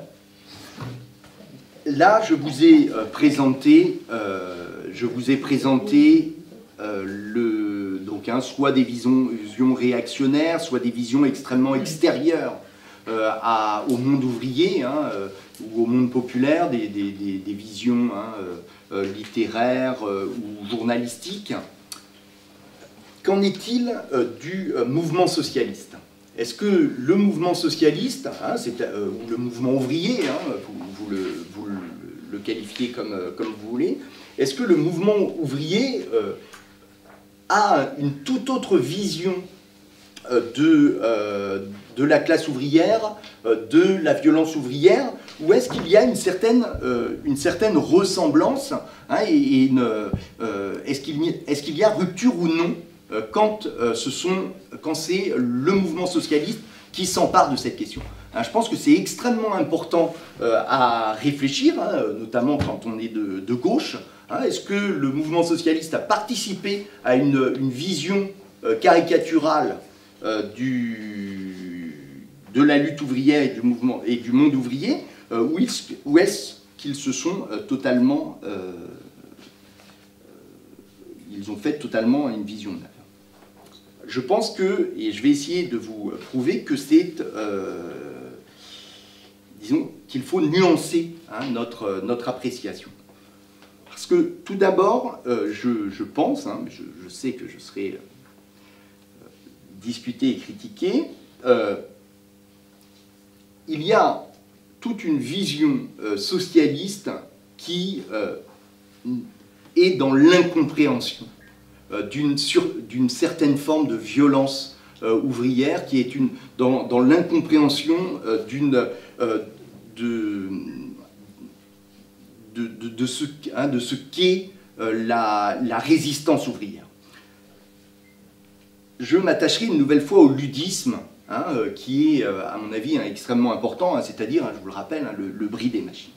là, je vous ai euh, présenté, euh, je vous ai présenté euh, le, donc, hein, soit des visions, visions réactionnaires, soit des visions extrêmement extérieures euh, à, au monde ouvrier hein, euh, ou au monde populaire, des, des, des, des visions hein, euh, littéraires euh, ou journalistiques. Qu'en est-il euh, du euh, mouvement socialiste ? Est-ce que le mouvement socialiste, hein, euh, ou le mouvement ouvrier, hein, vous, vous, le, vous le, le qualifiez comme, euh, comme vous voulez, est-ce que le mouvement ouvrier euh, a une toute autre vision euh, de, euh, de la classe ouvrière, euh, de la violence ouvrière, ou est-ce qu'il y a une certaine, euh, une certaine ressemblance hein, et, et une, euh, est-ce qu'il y, est-ce qu'il y a rupture ou non quand euh, ce sont, quand c'est le mouvement socialiste qui s'empare de cette question. Hein, je pense que c'est extrêmement important euh, à réfléchir, hein, notamment quand on est de, de gauche. Hein, est-ce que le mouvement socialiste a participé à une, une vision euh, caricaturale euh, du, de la lutte ouvrière et du, mouvement, et du monde ouvrier, euh, ou, ou est-ce qu'ils se sont euh, totalement... Euh, ils ont fait totalement une vision neuve. Je pense que, et je vais essayer de vous prouver que c'est, euh, disons, qu'il faut nuancer hein, notre, notre appréciation. Parce que tout d'abord, euh, je, je pense, hein, je, je sais que je serai euh, discuté et critiqué, euh, il y a toute une vision euh, socialiste qui euh, est dans l'incompréhension d'une d'une certaine forme de violence euh, ouvrière qui est une, dans, dans l'incompréhension euh, d'une euh, de, de, de, de ce, hein, de ce qu'est euh, la, la résistance ouvrière. Je m'attacherai une nouvelle fois au ludisme, hein, euh, qui est, euh, à mon avis, hein, extrêmement important, hein, c'est-à-dire, hein, je vous le rappelle, hein, le, le bris des machines.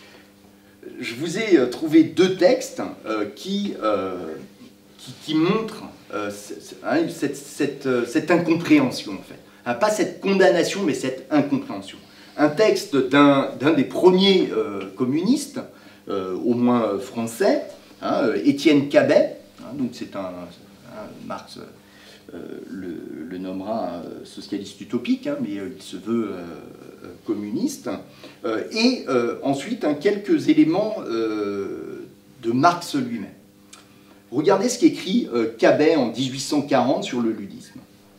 Je vous ai euh, trouvé deux textes euh, qui, euh, qui, qui montrent euh, hein, cette, cette, euh, cette incompréhension, en fait. Hein, pas cette condamnation, mais cette incompréhension. Un texte d'un d'un des premiers euh, communistes, euh, au moins français, hein, Étienne Cabet, hein, donc c'est un, un Marx euh, le, le nommera euh, socialiste utopique, hein, mais euh, il se veut euh, euh, communiste, euh, et euh, ensuite hein, quelques éléments euh, de Marx lui-même. Regardez ce qu'écrit euh, Cabet en mille huit cent quarante sur le ludisme.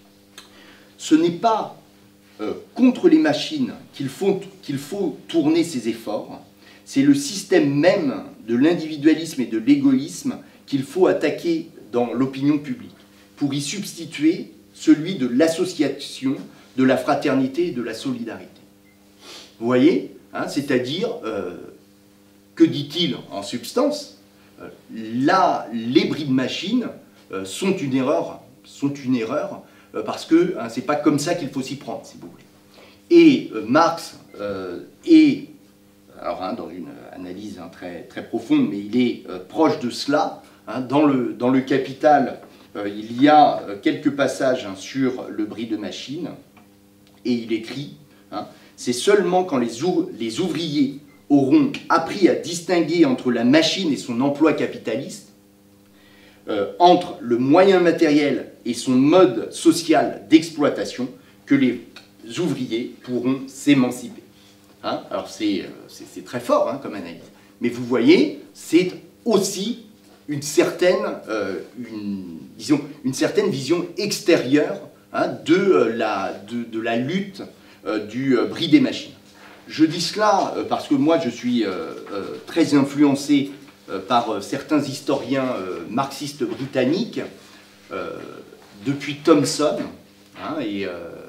Ce n'est pas euh, contre les machines qu'il faut, qu'il faut tourner ses efforts, c'est le système même de l'individualisme et de l'égoïsme qu'il faut attaquer dans l'opinion publique, pour y substituer celui de l'association, de la fraternité et de la solidarité. Vous voyez, hein, c'est-à-dire, euh, que dit-il en substance? euh, Là, les bris de machines euh, sont une erreur, sont une erreur euh, parce que hein, c'est pas comme ça qu'il faut s'y prendre, si vous voulez. Et euh, Marx euh, est, alors hein, dans une analyse hein, très, très profonde, mais il est euh, proche de cela, hein, dans, le, dans le Capital. Euh, il y a euh, quelques passages hein, sur le bris de machines, et il écrit hein, « C'est seulement quand les, ou les ouvriers auront appris à distinguer entre la machine et son emploi capitaliste, euh, entre le moyen matériel et son mode social d'exploitation, que les ouvriers pourront s'émanciper. Hein » Alors c'est euh, très fort hein, comme analyse, mais vous voyez, c'est aussi une certaine, euh, une, disons, une certaine vision extérieure hein, de, euh, la, de, de la lutte euh, du euh, bris des machines. Je dis cela euh, parce que moi je suis euh, euh, très influencé euh, par euh, certains historiens euh, marxistes britanniques, euh, depuis Thomson, hein, et euh,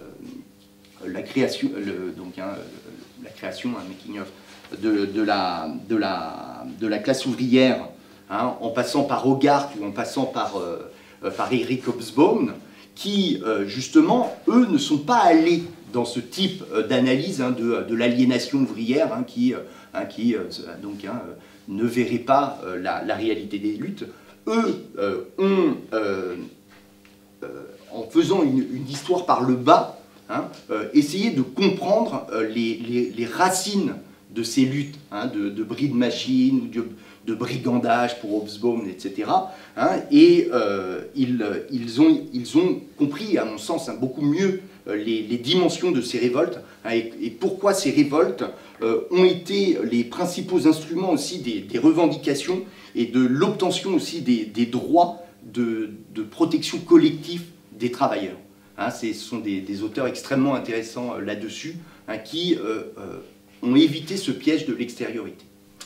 la création, le, donc, hein, la création, un making of, de, de, la, de, la, de la classe ouvrière, hein, en passant par Hogarth ou en passant par, euh, par Eric Hobsbawm, qui, euh, justement, eux, ne sont pas allés dans ce type euh, d'analyse hein, de, de l'aliénation ouvrière, hein, qui, euh, hein, qui euh, donc, hein, ne verrait pas euh, la, la réalité des luttes. Eux euh, ont, euh, euh, en faisant une, une histoire par le bas, hein, euh, essayé de comprendre euh, les, les, les racines de ces luttes, hein, de, de bris de machines, ou de, de brigandage pour Hobsbawm, et cetera. Hein, et euh, ils, ils, ont, ils ont compris, à mon sens, hein, beaucoup mieux euh, les, les dimensions de ces révoltes, hein, et, et pourquoi ces révoltes euh, ont été les principaux instruments aussi des, des revendications et de l'obtention aussi des, des droits de, de protection collective des travailleurs. Hein, ce sont des, des auteurs extrêmement intéressants euh, là-dessus, hein, qui euh, euh, ont évité ce piège de l'extériorité.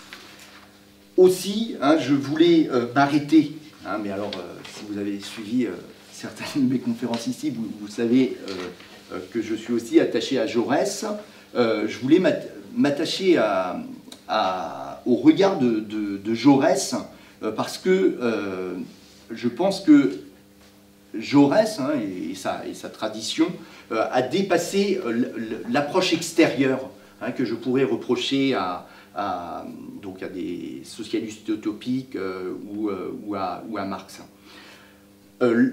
Aussi, hein, je voulais euh, m'arrêter, hein, mais alors, euh, si vous avez suivi euh, certaines de mes conférences ici, vous, vous savez euh, euh, que je suis aussi attaché à Jaurès. Euh, je voulais m'attacher à, à, au regard de, de, de Jaurès, euh, parce que euh, je pense que Jaurès hein, et, et, sa, et sa tradition euh, a dépassé euh, l'approche extérieure hein, que je pourrais reprocher à, à, donc à des socialistes utopiques euh, ou, euh, ou, à, ou à Marx. Euh,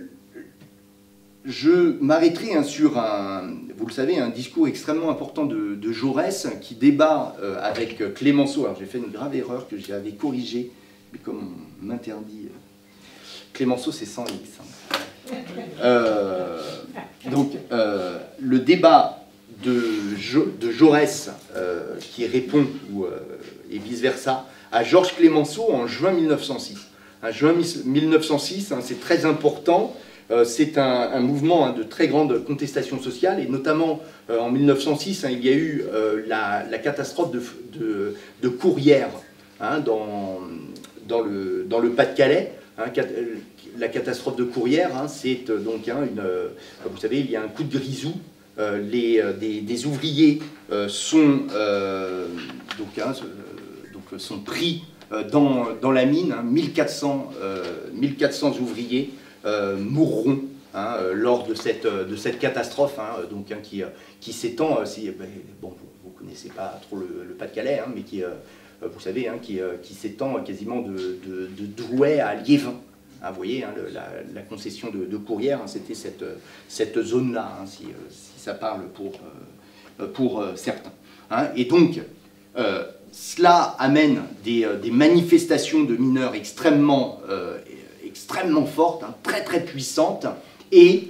je m'arrêterai hein, sur un, vous le savez, un discours extrêmement important de, de Jaurès qui débat euh, avec Clémenceau. Alors j'ai fait une grave erreur que j'avais corrigée, mais comme on m'interdit, Clémenceau c'est sans X. Hein. Euh, donc euh, le débat de, jo de Jaurès euh, qui répond, ou, euh, et vice-versa, à Georges Clémenceau en juin mille neuf cent six. En juin mille neuf cent six, hein, c'est très important, euh, c'est un, un mouvement hein, de très grande contestation sociale, et notamment euh, en mille neuf cent six, hein, il y a eu euh, la, la catastrophe de, de, de Courrières hein, dans, dans le, dans le Pas-de-Calais. Hein, la catastrophe de Courrières, hein, c'est donc, hein, une, euh, vous savez, il y a un coup de grisou, euh, les, euh, des, des ouvriers euh, sont, euh, donc, hein, donc, sont pris euh, dans, dans la mine, hein, mille quatre cents, euh, mille quatre cents ouvriers euh, mourront hein, euh, lors de cette, de cette catastrophe, hein, donc, hein, qui, qui s'étend, euh, si, ben, bon, vous ne connaissez pas trop le, le Pas-de-Calais, hein, mais qui, euh, vous savez, hein, qui, euh, qui s'étend quasiment de, de, de Douai à Liévin. Hein, vous voyez, hein, le, la, la concession de, de Courrières, hein, c'était cette, cette zone-là, hein, si, si ça parle pour, euh, pour euh, certains. Hein, et donc, euh, cela amène des, des manifestations de mineurs extrêmement, euh, extrêmement fortes, hein, très très puissantes, et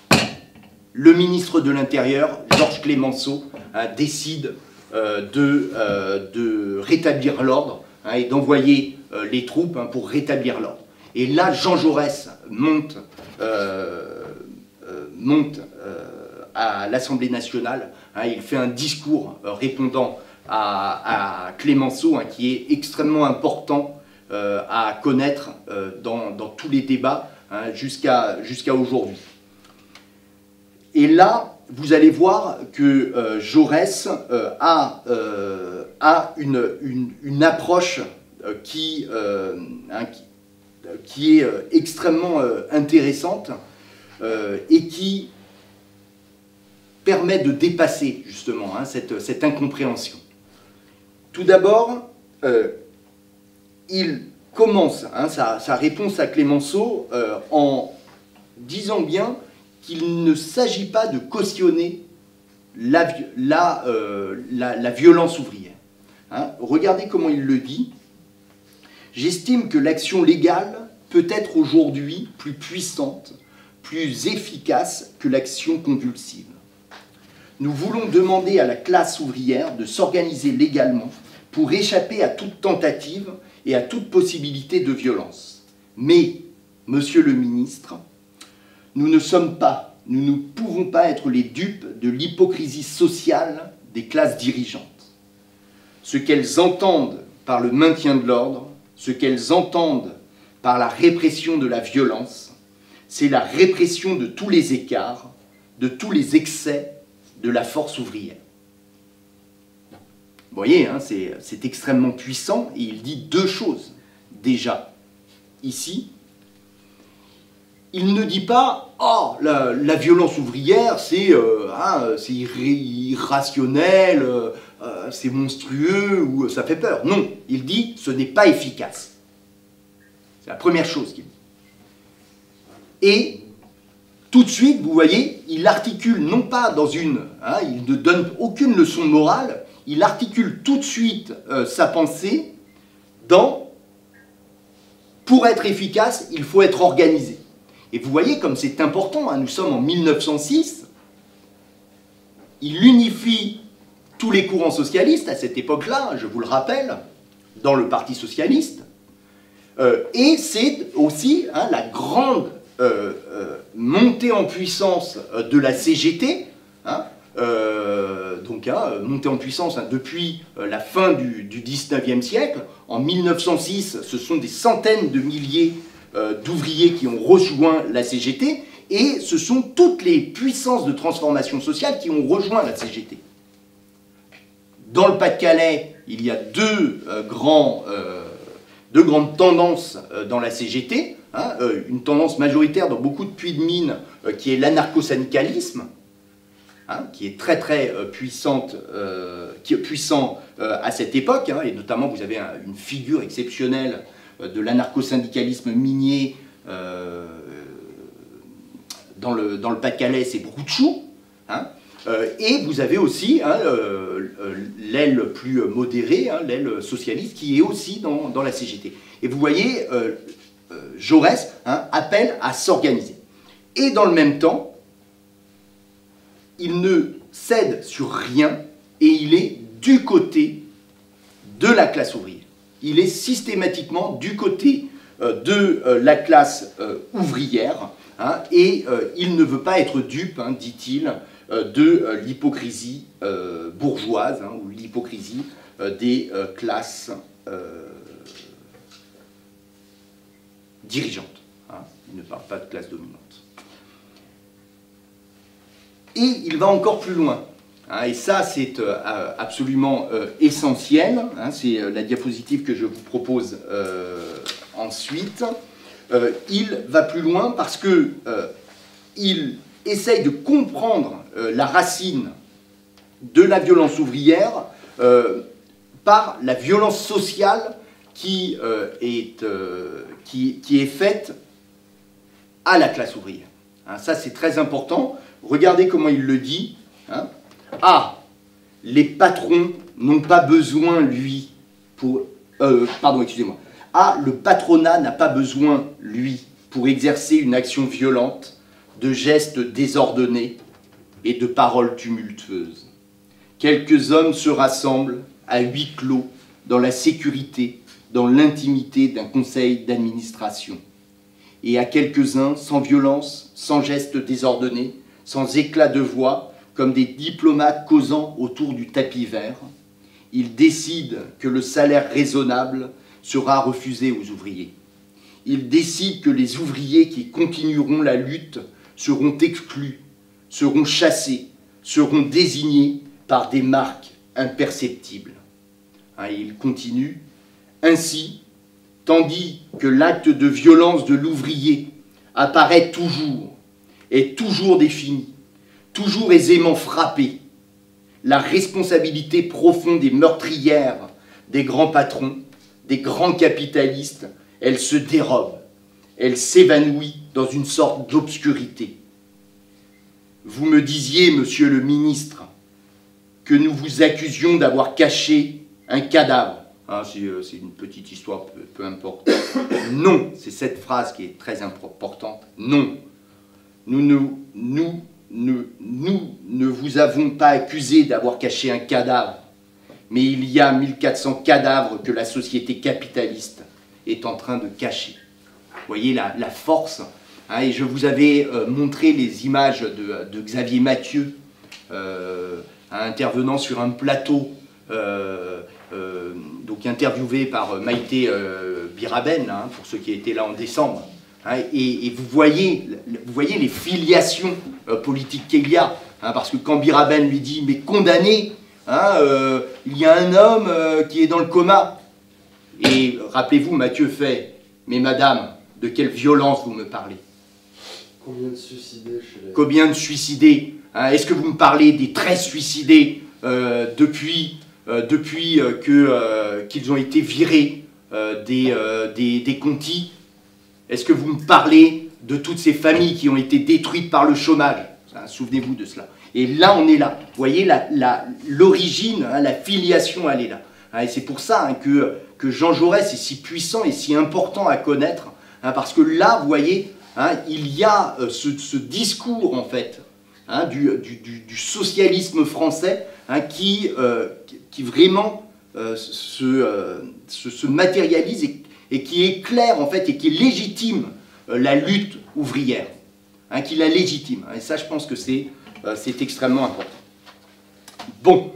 le ministre de l'Intérieur, Georges Clemenceau, hein, décide euh, de, euh, de rétablir l'ordre, hein, et d'envoyer euh, les troupes, hein, pour rétablir l'ordre. Et là, Jean Jaurès monte, euh, euh, monte euh, à l'Assemblée nationale, hein, il fait un discours euh, répondant à, à Clemenceau, hein, qui est extrêmement important euh, à connaître euh, dans, dans tous les débats, hein, jusqu'à jusqu'à aujourd'hui. Et là, vous allez voir que euh, Jaurès euh, a, euh, a une, une, une approche euh, qui, euh, hein, qui, qui est euh, extrêmement euh, intéressante euh, et qui permet de dépasser justement, hein, cette, cette incompréhension. Tout d'abord, euh, il commence, hein, sa, sa réponse à Clemenceau euh, en disant bien qu'il ne s'agit pas de cautionner la, la, euh, la, la violence ouvrière. Hein, regardez comment il le dit. « J'estime que l'action légale peut être aujourd'hui plus puissante, plus efficace que l'action convulsive. Nous voulons demander à la classe ouvrière de s'organiser légalement pour échapper à toute tentative et à toute possibilité de violence. Mais, monsieur le ministre, nous ne sommes pas, nous ne pouvons pas être les dupes de l'hypocrisie sociale des classes dirigeantes. Ce qu'elles entendent par le maintien de l'ordre, ce qu'elles entendent par la répression de la violence, c'est la répression de tous les écarts, de tous les excès de la force ouvrière. » Vous voyez, hein, c'est extrêmement puissant, et il dit deux choses. Déjà, ici, il ne dit pas « Oh, la, la violence ouvrière, c'est euh, hein, irrationnel, euh, c'est monstrueux, ou ça fait peur. » Non, il dit « Ce n'est pas efficace. » C'est la première chose qu'il dit. Et tout de suite, vous voyez, il articule non pas dans une... Hein, il ne donne aucune leçon morale, il articule tout de suite euh, sa pensée dans « Pour être efficace, il faut être organisé. » Et vous voyez comme c'est important, hein, nous sommes en mille neuf cent six, il unifie tous les courants socialistes à cette époque-là, je vous le rappelle, dans le Parti socialiste, euh, et c'est aussi, hein, la grande euh, euh, montée en puissance de la C G T, hein, euh, donc hein, montée en puissance, hein, depuis la fin du, du dix-neuvième siècle. En mille neuf cent six, ce sont des centaines de milliers euh, d'ouvriers qui ont rejoint la C G T, et ce sont toutes les puissances de transformation sociale qui ont rejoint la C G T. Dans le Pas-de-Calais, il y a deux, euh, grands, euh, deux grandes tendances euh, dans la C G T. Hein, euh, une tendance majoritaire dans beaucoup de puits de mines, euh, qui est l'anarcho-syndicalisme, hein, qui est très très euh, puissante, euh, qui est puissant euh, à cette époque, hein, et notamment vous avez un, une figure exceptionnelle euh, de l'anarcho-syndicalisme minier euh, dans le, dans le Pas-de-Calais, c'est Brouchou, hein. Euh, et vous avez aussi, hein, euh, l'aile plus modérée, hein, l'aile socialiste, qui est aussi dans, dans la C G T. Et vous voyez, euh, euh, Jaurès, hein, appelle à s'organiser. Et dans le même temps, il ne cède sur rien, et il est du côté de la classe ouvrière. Il est systématiquement du côté euh, de euh, la classe euh, ouvrière, hein, et euh, il ne veut pas être dupe, hein, dit-il, de euh, l'hypocrisie euh, bourgeoise, hein, ou l'hypocrisie euh, des euh, classes euh, dirigeantes. Hein. Il ne parle pas de classe dominante. Et il va encore plus loin. Hein, et ça, c'est euh, absolument euh, essentiel. Hein, c'est euh, la diapositive que je vous propose euh, ensuite. Euh, il va plus loin parce que euh, il essaye de comprendre euh, la racine de la violence ouvrière euh, par la violence sociale qui, euh, est, euh, qui, qui est faite à la classe ouvrière. Hein, ça, c'est très important. Regardez comment il le dit. Hein. Ah, les patrons n'ont pas besoin, lui, pour... Euh, pardon, excusez-moi. Ah, le patronat n'a pas besoin, lui, pour exercer une action violente, de gestes désordonnés et de paroles tumultueuses. Quelques hommes se rassemblent à huis clos dans la sécurité, dans l'intimité d'un conseil d'administration. Et à quelques-uns, sans violence, sans gestes désordonnés, sans éclat de voix, comme des diplomates causant autour du tapis vert, ils décident que le salaire raisonnable sera refusé aux ouvriers. Ils décident que les ouvriers qui continueront la lutte seront exclus, seront chassés, seront désignés par des marques imperceptibles. Hein, et ils continuent. Ainsi, tandis que l'acte de violence de l'ouvrier apparaît toujours, est toujours défini, toujours aisément frappé, la responsabilité profonde et meurtrière des grands patrons, des grands capitalistes, elle se dérobe, elle s'évanouit dans une sorte d'obscurité. Vous me disiez, monsieur le ministre, que nous vous accusions d'avoir caché un cadavre. Ah, c'est euh, une petite histoire, peu, peu importe. Non, c'est cette phrase qui est très importante. Non, nous ne, nous, nous, nous ne vous avons pas accusé d'avoir caché un cadavre, mais il y a mille quatre cents cadavres que la société capitaliste est en train de cacher. Vous voyez la, la force, hein, et je vous avais euh, montré les images de, de Xavier Mathieu, euh, intervenant sur un plateau, euh, euh, donc interviewé par Maïté euh, Biraben, hein, pour ceux qui étaient là en décembre. Hein, et, et vous, voyez, vous voyez les filiations euh, politiques qu'il y a, hein, parce que quand Biraben lui dit « mais condamné, hein, euh, il y a un homme euh, qui est dans le coma », et rappelez-vous, Mathieu fait « mais madame, de quelle violence vous me parlez ?» Combien de suicidés chez les... Combien de suicidés, hein? Est-ce que vous me parlez des treize suicidés euh, depuis, euh, depuis euh, qu'ils euh, qu'ils ont été virés euh, des, euh, des, des Conti? Est-ce que vous me parlez de toutes ces familles qui ont été détruites par le chômage? Hein, souvenez-vous de cela. Et là, on est là. Vous voyez, l'origine, la, la, hein, la filiation, elle est là. Hein, et c'est pour ça hein, que, que Jean Jaurès est si puissant et si important à connaître, hein, parce que là, vous voyez, hein, il y a euh, ce, ce discours, en fait, hein, du, du, du, du socialisme français hein, qui, euh, qui vraiment euh, se, euh, se, se matérialise et, et qui éclaire, en fait, et qui légitime euh, la lutte ouvrière, hein, qui la légitime. Et ça, je pense que c'est euh, c'est extrêmement important. Bon.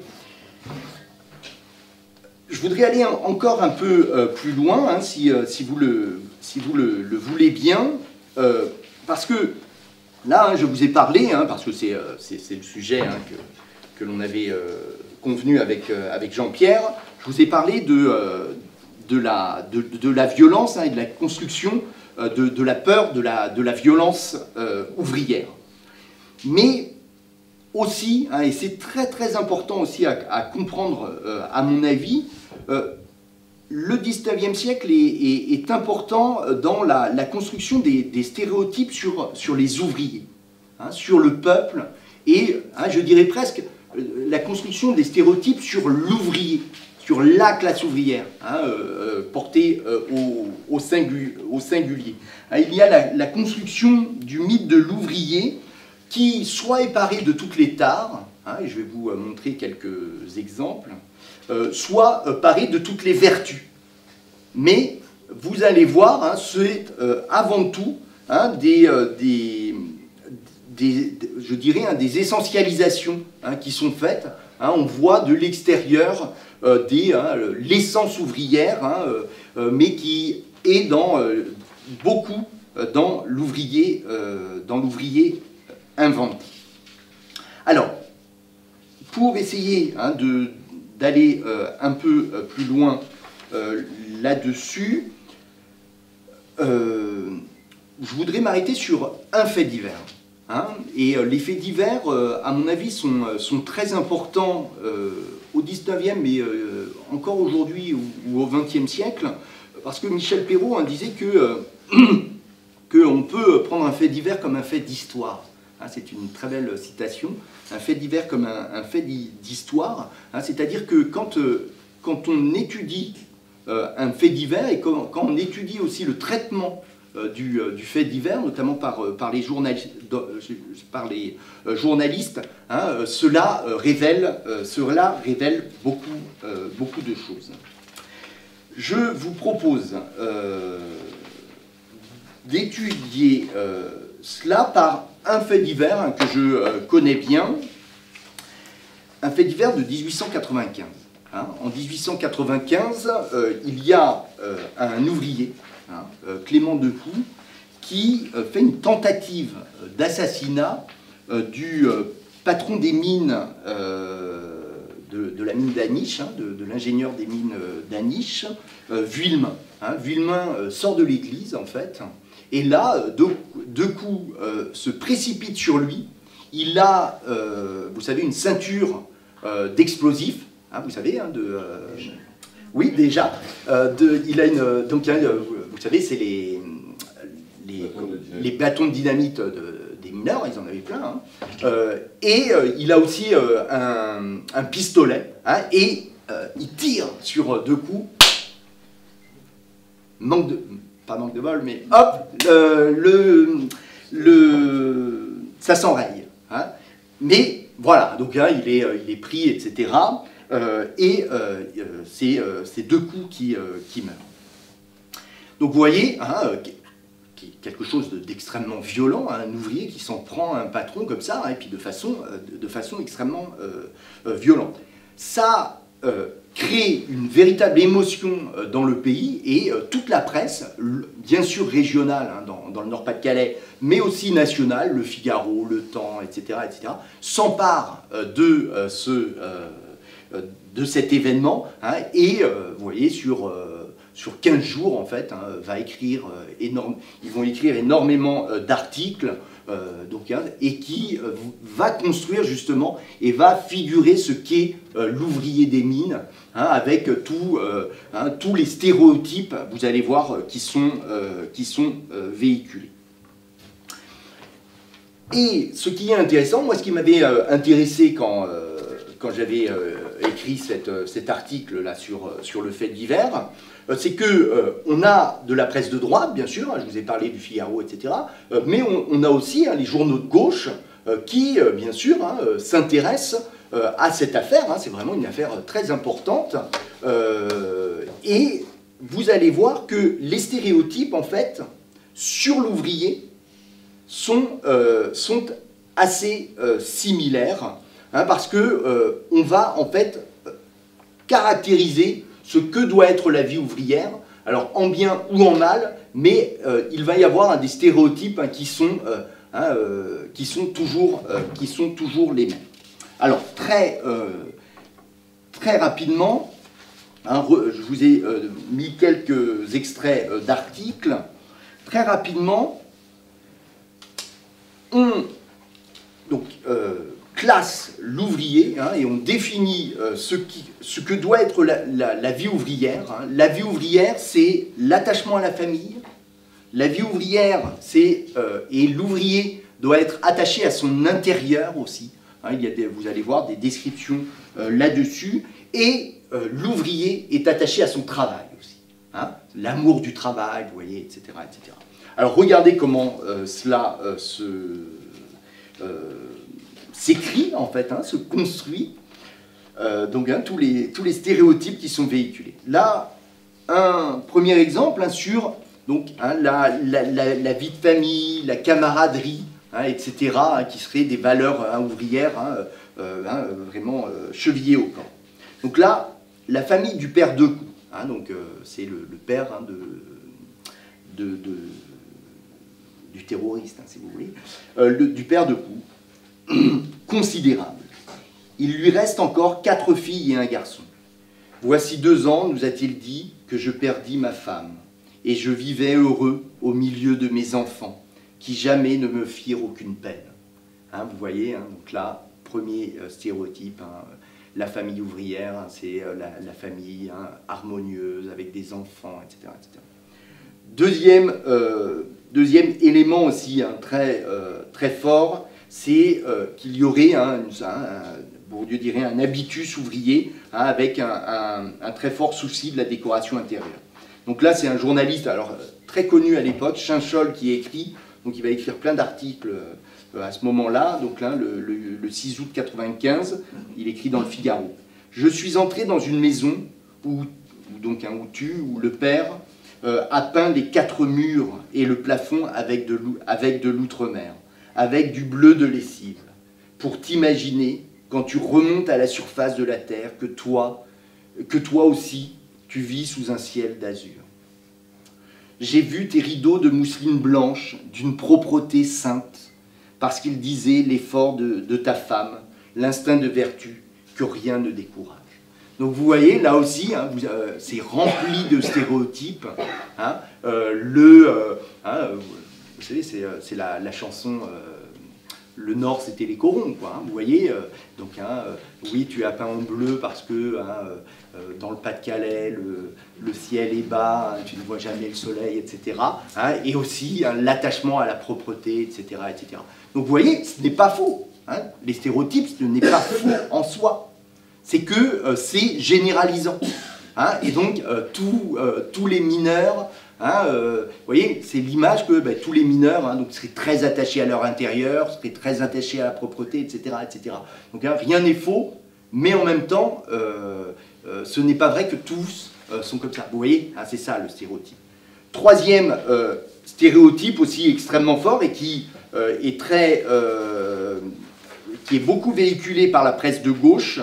Je voudrais aller encore un peu euh, plus loin, hein, si, euh, si vous, le, si vous le, le voulez bien, euh, parce que là, hein, je vous ai parlé, hein, parce que c'est euh, le sujet hein, que, que l'on avait euh, convenu avec, euh, avec Jean-Pierre, je vous ai parlé de, euh, de, la, de, de la violence hein, et de la construction euh, de, de la peur, de la, de la violence euh, ouvrière. Mais aussi, hein, et c'est très très important aussi à, à comprendre, euh, à mon avis, euh, le dix-neuvième siècle est, est, est important dans la, la construction des, des stéréotypes sur, sur les ouvriers, hein, sur le peuple, et hein, je dirais presque la construction des stéréotypes sur l'ouvrier, sur la classe ouvrière, hein, euh, portée euh, au, au, singu, au singulier. Hein, il y a la, la construction du mythe de l'ouvrier qui soit est paré de toutes les tares, hein, et je vais vous montrer quelques exemples, euh, soit euh, paré de toutes les vertus. Mais vous allez voir, hein, c'est euh, avant tout hein, des, euh, des, des, je dirais, hein, des essentialisations hein, qui sont faites. Hein, on voit de l'extérieur euh, hein, l'essence ouvrière, hein, euh, mais qui est dans, euh, beaucoup euh, dans l'ouvrier euh, dans l'ouvrier inventé. Alors, pour essayer hein, d'aller euh, un peu euh, plus loin euh, là-dessus, euh, je voudrais m'arrêter sur un fait divers. Hein, et euh, les faits divers, euh, à mon avis, sont, sont très importants euh, au dix-neuvième, mais euh, encore aujourd'hui ou, ou au vingtième siècle, parce que Michel Perrault hein, disait que euh, qu'on peut prendre un fait divers comme un fait d'histoire. Hein, c'est une très belle citation. Un fait divers comme un, un fait d'histoire. Hein, c'est-à-dire que quand, euh, quand on étudie euh, un fait divers et quand, quand on étudie aussi le traitement Euh, du, euh, du fait divers, notamment par, euh, par les, journali euh, par les euh, journalistes, hein, euh, cela, euh, révèle, euh, cela révèle beaucoup, euh, beaucoup de choses. Je vous propose euh, d'étudier euh, cela par un fait divers hein, que je euh, connais bien, un fait divers de mille huit cent quatre-vingt-quinze. Hein. En mille huit cent quatre-vingt-quinze, euh, il y a euh, un ouvrier, Hein, euh, Clément Decoux, qui euh, fait une tentative d'assassinat euh, du euh, patron des mines euh, de, de la mine d'Aniche, hein, de, de l'ingénieur des mines euh, d'Aniche, euh, Vuillemin. Hein, Vuillemin euh, sort de l'église, en fait, et là, euh, Decoux euh, se précipite sur lui. Il a, euh, vous savez, une ceinture euh, d'explosifs, hein, vous savez, hein, de... Euh, Oui, déjà. Euh, de, il a une, donc, hein, vous savez, c'est les, les, les bâtons de dynamite de, des mineurs, ils en avaient plein. Hein. Euh, et euh, il a aussi euh, un, un pistolet, hein, et euh, il tire sur deux coups. Manque de, pas manque de bol, mais hop, euh, le, le, ça s'enraye. Hein. Mais voilà, donc hein, il, est, il est pris, et cetera. Euh, et euh, c'est euh, deux coups qui, euh, qui meurent. Donc vous voyez, hein, euh, quelque chose d'extrêmement violent, hein, un ouvrier qui s'en prend à un patron comme ça, hein, et puis de façon, euh, de façon extrêmement euh, euh, violente. Ça euh, crée une véritable émotion euh, dans le pays, et euh, toute la presse, bien sûr régionale, hein, dans, dans le Nord-Pas-de-Calais, mais aussi nationale, le Figaro, le Temps, et cetera, et cetera, s'empare euh, de euh, ce... Euh, de cet événement, hein, et euh, vous voyez, sur, euh, sur quinze jours, en fait, hein, va écrire, euh, énorme, ils vont écrire énormément euh, d'articles, euh, donc, hein, et qui euh, va construire, justement, et va figurer ce qu'est euh, l'ouvrier des mines, hein, avec tout, euh, hein, tous les stéréotypes, vous allez voir, euh, qui sont, euh, qui sont euh, véhiculés. Et ce qui est intéressant, moi, ce qui m'avait euh, intéressé quand... Euh, quand j'avais euh, écrit cette, cet article-là sur, sur le fait divers, euh, c'est qu'on euh, a de la presse de droite, bien sûr, hein, je vous ai parlé du Figaro, et cetera, euh, mais on, on a aussi hein, les journaux de gauche euh, qui, euh, bien sûr, hein, euh, s'intéressent euh, à cette affaire. Hein, c'est vraiment une affaire très importante. Euh, et vous allez voir que les stéréotypes, en fait, sur l'ouvrier, sont, euh, sont assez euh, similaires. Hein, parce que euh, on va en fait caractériser ce que doit être la vie ouvrière, alors en bien ou en mal, mais euh, il va y avoir hein, des stéréotypes hein, qui, sont, euh, hein, euh, qui, sont toujours, euh, qui sont toujours les mêmes. Alors très, euh, très rapidement, hein, re, je vous ai euh, mis quelques extraits euh, d'articles. Très rapidement, on donc euh, classe l'ouvrier, hein, et on définit euh, ce, qui, ce que doit être la, la, la vie ouvrière. Hein. La vie ouvrière, c'est l'attachement à la famille. La vie ouvrière, c'est euh, et l'ouvrier doit être attaché à son intérieur aussi. Hein, il y a des, vous allez voir des descriptions euh, là-dessus. Et euh, l'ouvrier est attaché à son travail aussi. Hein. L'amour du travail, vous voyez, et cetera, et cetera. Alors regardez comment euh, cela euh, se... Euh, s'écrit, en fait, hein, se construit, euh, donc hein, tous, les, tous les stéréotypes qui sont véhiculés. Là, un premier exemple hein, sur donc, hein, la, la, la, la vie de famille, la camaraderie, hein, et cetera, hein, qui seraient des valeurs hein, ouvrières hein, euh, hein, vraiment euh, chevillées au camp. Donc là, la famille du père Decoux, hein, donc euh, c'est le, le père hein, de, de, de, du terroriste, hein, si vous voulez, euh, le, du père Decoux, considérable. Il lui reste encore quatre filles et un garçon. Voici deux ans, nous a-t-il dit, que je perdis ma femme, et je vivais heureux au milieu de mes enfants, qui jamais ne me firent aucune peine. Hein, vous voyez, hein, donc là, premier euh, stéréotype, hein, la famille ouvrière, hein, c'est euh, la, la famille hein, harmonieuse, avec des enfants, et cetera et cetera. Deuxième, euh, deuxième élément aussi hein, très, euh, très fort, c'est euh, qu'il y aurait, hein, une, un, Bourdieu dirait, un habitus ouvrier, hein, avec un, un, un très fort souci de la décoration intérieure. Donc là, c'est un journaliste alors, très connu à l'époque, Chinchol, qui écrit, donc il va écrire plein d'articles euh, à ce moment-là, donc là, le, le, le six août quatre-vingt-quinze, il écrit dans le Figaro. « Je suis entré dans une maison où, où, donc, hein, où tu, où le père euh, a peint les quatre murs et le plafond avec de, avec de l'outre-mer, avec du bleu de lessive, pour t'imaginer, quand tu remontes à la surface de la terre, que toi, que toi aussi, tu vis sous un ciel d'azur. J'ai vu tes rideaux de mousseline blanche, d'une propreté sainte, parce qu'ils disaient l'effort de, de ta femme, l'instinct de vertu, que rien ne décourage. » Donc vous voyez, là aussi, hein, euh, c'est rempli de stéréotypes. Hein, euh, le, euh, hein, vous savez, c'est la, la chanson... Euh, le Nord, c'était les corons, quoi. Hein, vous voyez, euh, donc, hein, euh, oui, tu as peint en bleu parce que hein, euh, dans le Pas-de-Calais, le, le ciel est bas, hein, tu ne vois jamais le soleil, et cetera. Hein, et aussi hein, l'attachement à la propreté, et cetera, et cetera. Donc, vous voyez, ce n'est pas faux. Hein, les stéréotypes, ce n'est pas faux en soi. C'est que euh, c'est généralisant. Hein, et donc, euh, tout, euh, tous les mineurs... Hein, euh, vous voyez, c'est l'image que ben, tous les mineurs hein, donc, seraient très attachés à leur intérieur, seraient très attachés à la propreté, et cetera et cetera. Donc hein, rien n'est faux, mais en même temps, euh, euh, ce n'est pas vrai que tous euh, sont comme ça. Vous voyez, hein, c'est ça le stéréotype. Troisième euh, stéréotype aussi extrêmement fort et qui, euh, est, très, euh, qui est beaucoup véhiculé par la presse de gauche,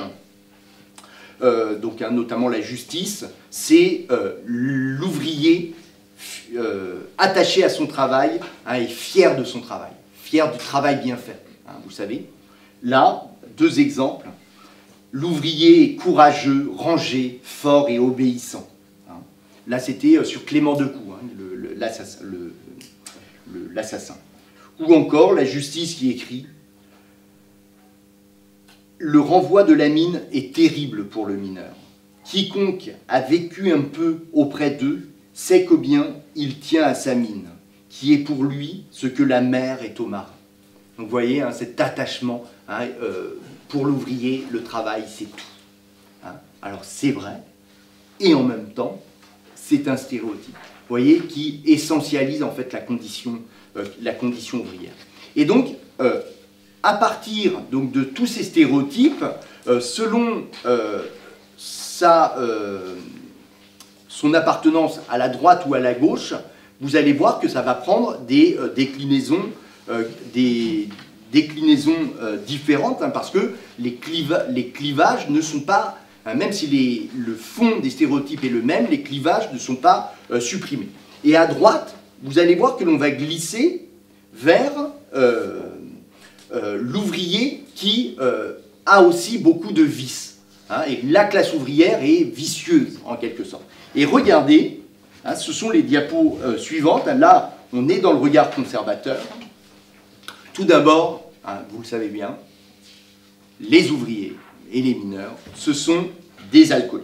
euh, donc hein, notamment la justice, c'est euh, l'ouvrier Euh, attaché à son travail hein, et fier de son travail, fier du travail bien fait. Hein, vous savez, là, deux exemples. L'ouvrier est courageux, rangé, fort et obéissant. Hein. Là, c'était sur Clément Decou, hein, l'assassin. Le, le, le, Ou encore la justice qui écrit « Le renvoi de la mine est terrible pour le mineur. Quiconque a vécu un peu auprès d'eux sait combien il tient à sa mine, qui est pour lui ce que la mer est au marin. » Donc vous voyez, hein, cet attachement, hein, euh, pour l'ouvrier, le travail, c'est tout. Hein. Alors c'est vrai, et en même temps, c'est un stéréotype, vous voyez, qui essentialise en fait la condition, euh, la condition ouvrière. Et donc, euh, à partir donc, de tous ces stéréotypes, euh, selon euh, sa... Euh, son appartenance à la droite ou à la gauche, vous allez voir que ça va prendre des euh, déclinaisons, euh, des déclinaisons euh, différentes, hein, parce que les, cliva les clivages ne sont pas, hein, même si les, le fond des stéréotypes est le même, les clivages ne sont pas euh, supprimés. Et à droite, vous allez voir que l'on va glisser vers euh, euh, l'ouvrier qui euh, a aussi beaucoup de vices. Hein, et la classe ouvrière est vicieuse, en quelque sorte. Et regardez, hein, ce sont les diapos euh, suivantes. Là, on est dans le regard conservateur. Tout d'abord, hein, vous le savez bien, les ouvriers et les mineurs, ce sont des alcooliques.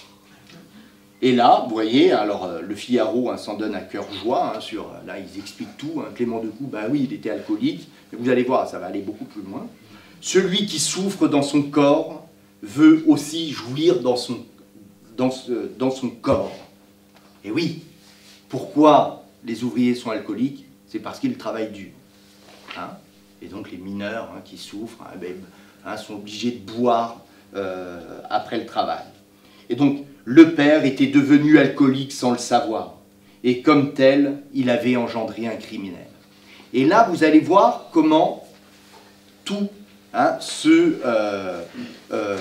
Et là, vous voyez, alors euh, le Figaro hein, s'en donne à cœur joie. Hein, sur, là, ils expliquent tout. Hein, Clément Decou, ben oui, il était alcoolique. Mais vous allez voir, ça va aller beaucoup plus loin. Celui qui souffre dans son corps veut aussi jouir dans son, dans, ce, dans son corps. Et oui, pourquoi les ouvriers sont alcooliques? C'est parce qu'ils travaillent dur. Hein, et donc les mineurs hein, qui souffrent hein, ben, hein, sont obligés de boire euh, après le travail. Et donc le père était devenu alcoolique sans le savoir. Et comme tel, il avait engendré un criminel. Et là, vous allez voir comment tout hein, se... Euh, euh,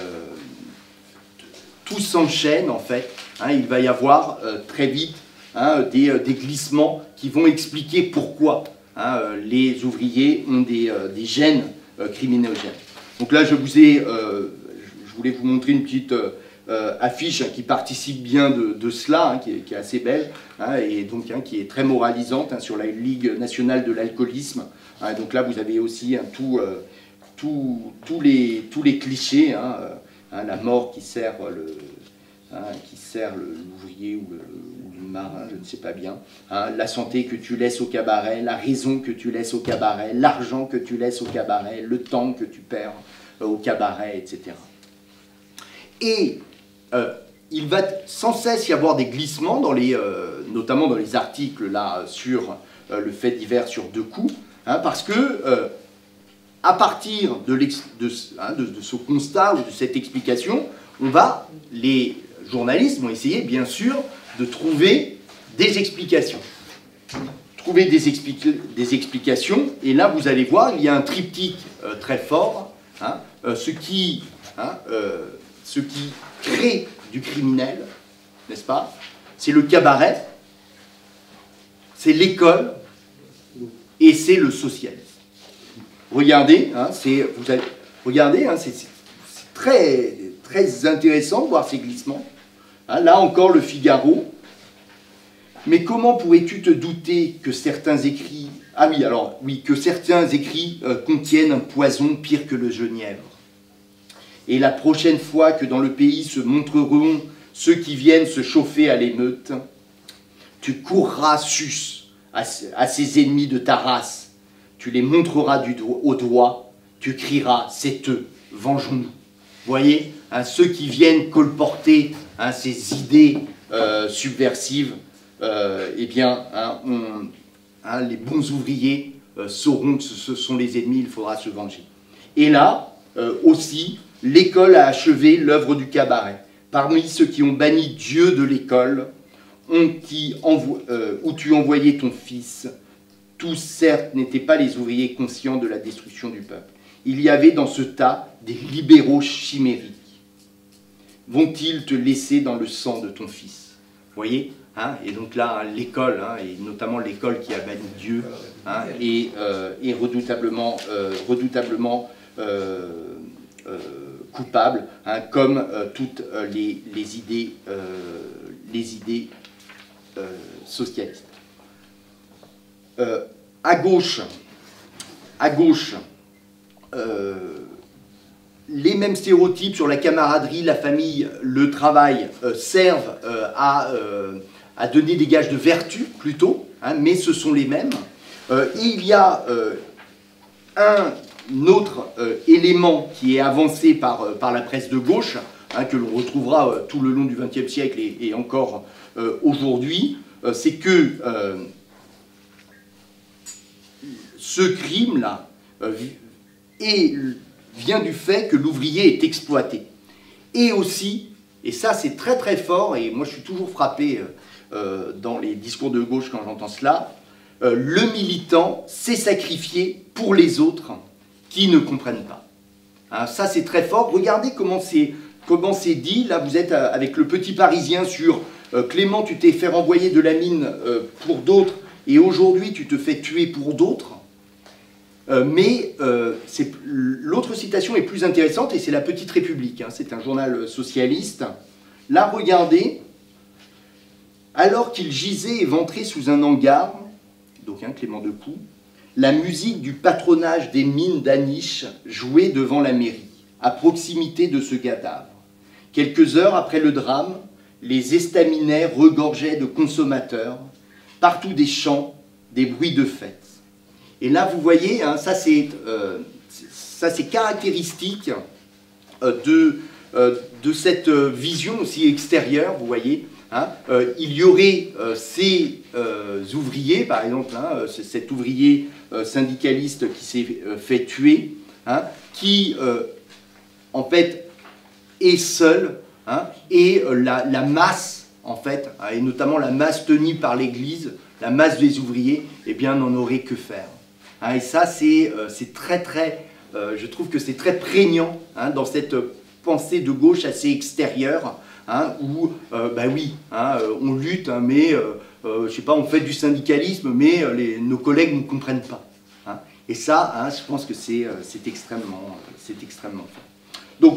tout s'enchaîne en fait. Hein, il va y avoir euh, très vite hein, des, euh, des glissements qui vont expliquer pourquoi hein, euh, les ouvriers ont des, euh, des gènes euh, criminogènes. Donc là, je vous ai, euh, je voulais vous montrer une petite, euh, euh, affiche hein, qui participe bien de, de cela, hein, qui, est, qui est assez belle, hein, et donc hein, qui est très moralisante hein, sur la Ligue nationale de l'alcoolisme. Hein, donc là, vous avez aussi hein, tout, euh, tout, tous, les, tous les clichés, hein, euh, hein, la mort qui sert le... Hein, qui sert l'ouvrier ou le, ou le marin, je ne sais pas bien, hein, la santé que tu laisses au cabaret, la raison que tu laisses au cabaret, l'argent que tu laisses au cabaret, le temps que tu perds euh, au cabaret, et cetera. Et euh, il va sans cesse y avoir des glissements, dans les, euh, notamment dans les articles là, sur euh, le fait divers sur deux coups, hein, parce que euh, à partir de, de, hein, de, de ce constat ou de cette explication, on va, les journalistes vont essayer, bien sûr, de trouver des explications. Trouver des, expli des explications, et là, vous allez voir, il y a un triptyque euh, très fort, hein, euh, ce, qui, hein, euh, ce qui crée du criminel, n'est-ce pas? C'est le cabaret, c'est l'école, et c'est le socialisme. Regardez, hein, c'est, vous allez, regardez, hein, c'est très, très intéressant de voir ces glissements. Hein, là encore, le Figaro. Mais comment pourrais-tu te douter que certains écrits... Ah oui, alors, oui, que certains écrits euh, contiennent un poison pire que le genièvre. Et la prochaine fois que dans le pays se montreront ceux qui viennent se chauffer à l'émeute, tu courras sus à, à ces ennemis de ta race, tu les montreras du do au doigt, tu crieras, c'est eux, vengeons-nous. Vous voyez, hein, ceux qui viennent colporter hein, ces idées euh, subversives, euh, eh bien, hein, on, hein, les bons ouvriers euh, sauront que ce, ce sont les ennemis, il faudra se venger. Et là, euh, aussi, l'école a achevé l'œuvre du cabaret. Parmi ceux qui ont banni Dieu de l'école, euh, où tu envoyais ton fils, tous, certes, n'étaient pas les ouvriers conscients de la destruction du peuple. Il y avait dans ce tas des libéraux chimériques. Vont-ils te laisser dans le sang de ton fils? Vous voyez, hein, et donc là, hein, l'école, hein, et notamment l'école qui a banni Dieu, hein, est, euh, est redoutablement, euh, redoutablement euh, euh, coupable, hein, comme euh, toutes euh, les, les idées, euh, les idées euh, socialistes. Euh, à gauche, à gauche, euh, les mêmes stéréotypes sur la camaraderie, la famille, le travail euh, servent euh, à, euh, à donner des gages de vertu plutôt, hein, mais ce sont les mêmes. Euh, et il y a euh, un autre euh, élément qui est avancé par, euh, par la presse de gauche, hein, que l'on retrouvera euh, tout le long du vingtième siècle et, et encore euh, aujourd'hui, euh, c'est que euh, ce crime-là euh, vient du fait que l'ouvrier est exploité. Et aussi, et ça c'est très très fort, et moi je suis toujours frappé euh, dans les discours de gauche quand j'entends cela, euh, le militant s'est sacrifié pour les autres qui ne comprennent pas. Hein, ça c'est très fort. Regardez comment c'est comment c'est dit. Là vous êtes avec le Petit Parisien sur euh, Clément, tu t'es fait renvoyer de la mine euh, pour d'autres, et aujourd'hui tu te fais tuer pour d'autres. Euh, mais euh, l'autre citation est plus intéressante, et c'est La Petite République, hein, c'est un journal socialiste. Là, regardez, alors qu'il gisait éventré sous un hangar, donc hein, Clément Decoux, la musique du patronage des mines d'Aniche jouait devant la mairie, à proximité de ce cadavre. Quelques heures après le drame, les estaminets regorgeaient de consommateurs, partout des chants, des bruits de fête. Et là, vous voyez, hein, ça c'est euh, caractéristique euh, de, euh, de cette vision aussi extérieure, vous voyez. Hein, euh, il y aurait euh, ces euh, ouvriers, par exemple, hein, cet ouvrier euh, syndicaliste qui s'est euh, fait tuer, hein, qui, euh, en fait, est seul, hein, et euh, la, la masse, en fait, hein, et notamment la masse tenue par l'Église, la masse des ouvriers, eh bien, n'en aurait que faire. Hein, et ça, c'est euh, très, très, euh, je trouve que c'est très prégnant hein, dans cette pensée de gauche assez extérieure, hein, où, euh, bah oui, hein, on lutte, hein, mais, euh, euh, je sais pas, on fait du syndicalisme, mais euh, les, nos collègues ne comprennent pas. Hein. Et ça, hein, je pense que c'est euh, extrêmement, c'est extrêmement fort. Donc,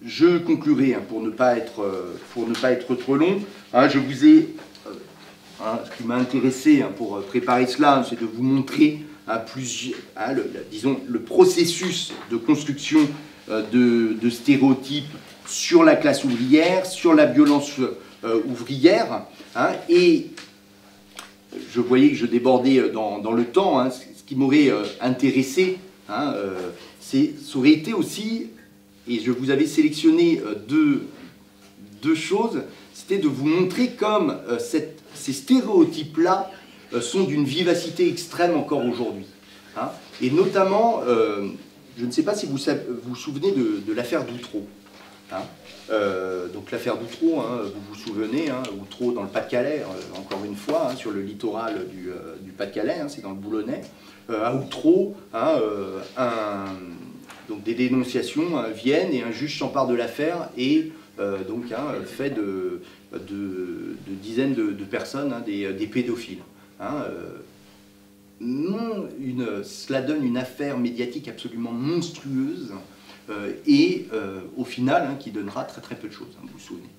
je conclurai, hein, pour ne pas être, euh, pour ne pas être trop long. Hein, je vous ai, euh, hein, ce qui m'a intéressé, hein, pour préparer cela, hein, c'est de vous montrer, hein, plus, hein, le, le, disons, le processus de construction euh, de, de stéréotypes sur la classe ouvrière, sur la violence euh, ouvrière, hein, et je voyais que je débordais dans, dans le temps, hein, ce qui m'aurait euh, intéressé, hein, euh, c'est, ça aurait été aussi, et je vous avais sélectionné euh, deux, deux choses, c'était de vous montrer comme euh, cette, ces stéréotypes-là euh, sont d'une vivacité extrême encore aujourd'hui. Hein, et notamment, euh, je ne sais pas si vous savez, vous, vous souvenez de, de l'affaire d'Outreau. Hein, euh, donc l'affaire d'Outreau, hein, vous vous souvenez, hein, Outreau dans le Pas-de-Calais, euh, encore une fois, hein, sur le littoral du, euh, du Pas-de-Calais, hein, c'est dans le Boulonnais. Euh, à Outreau, hein, euh, un, donc des dénonciations hein, viennent et un juge s'empare de l'affaire et euh, donc hein, fait de, de, de dizaines de, de personnes hein, des, des pédophiles. Hein, euh, non, une, cela donne une affaire médiatique absolument monstrueuse. Euh, et euh, au final, hein, qui donnera très très peu de choses, hein, vous vous souvenez.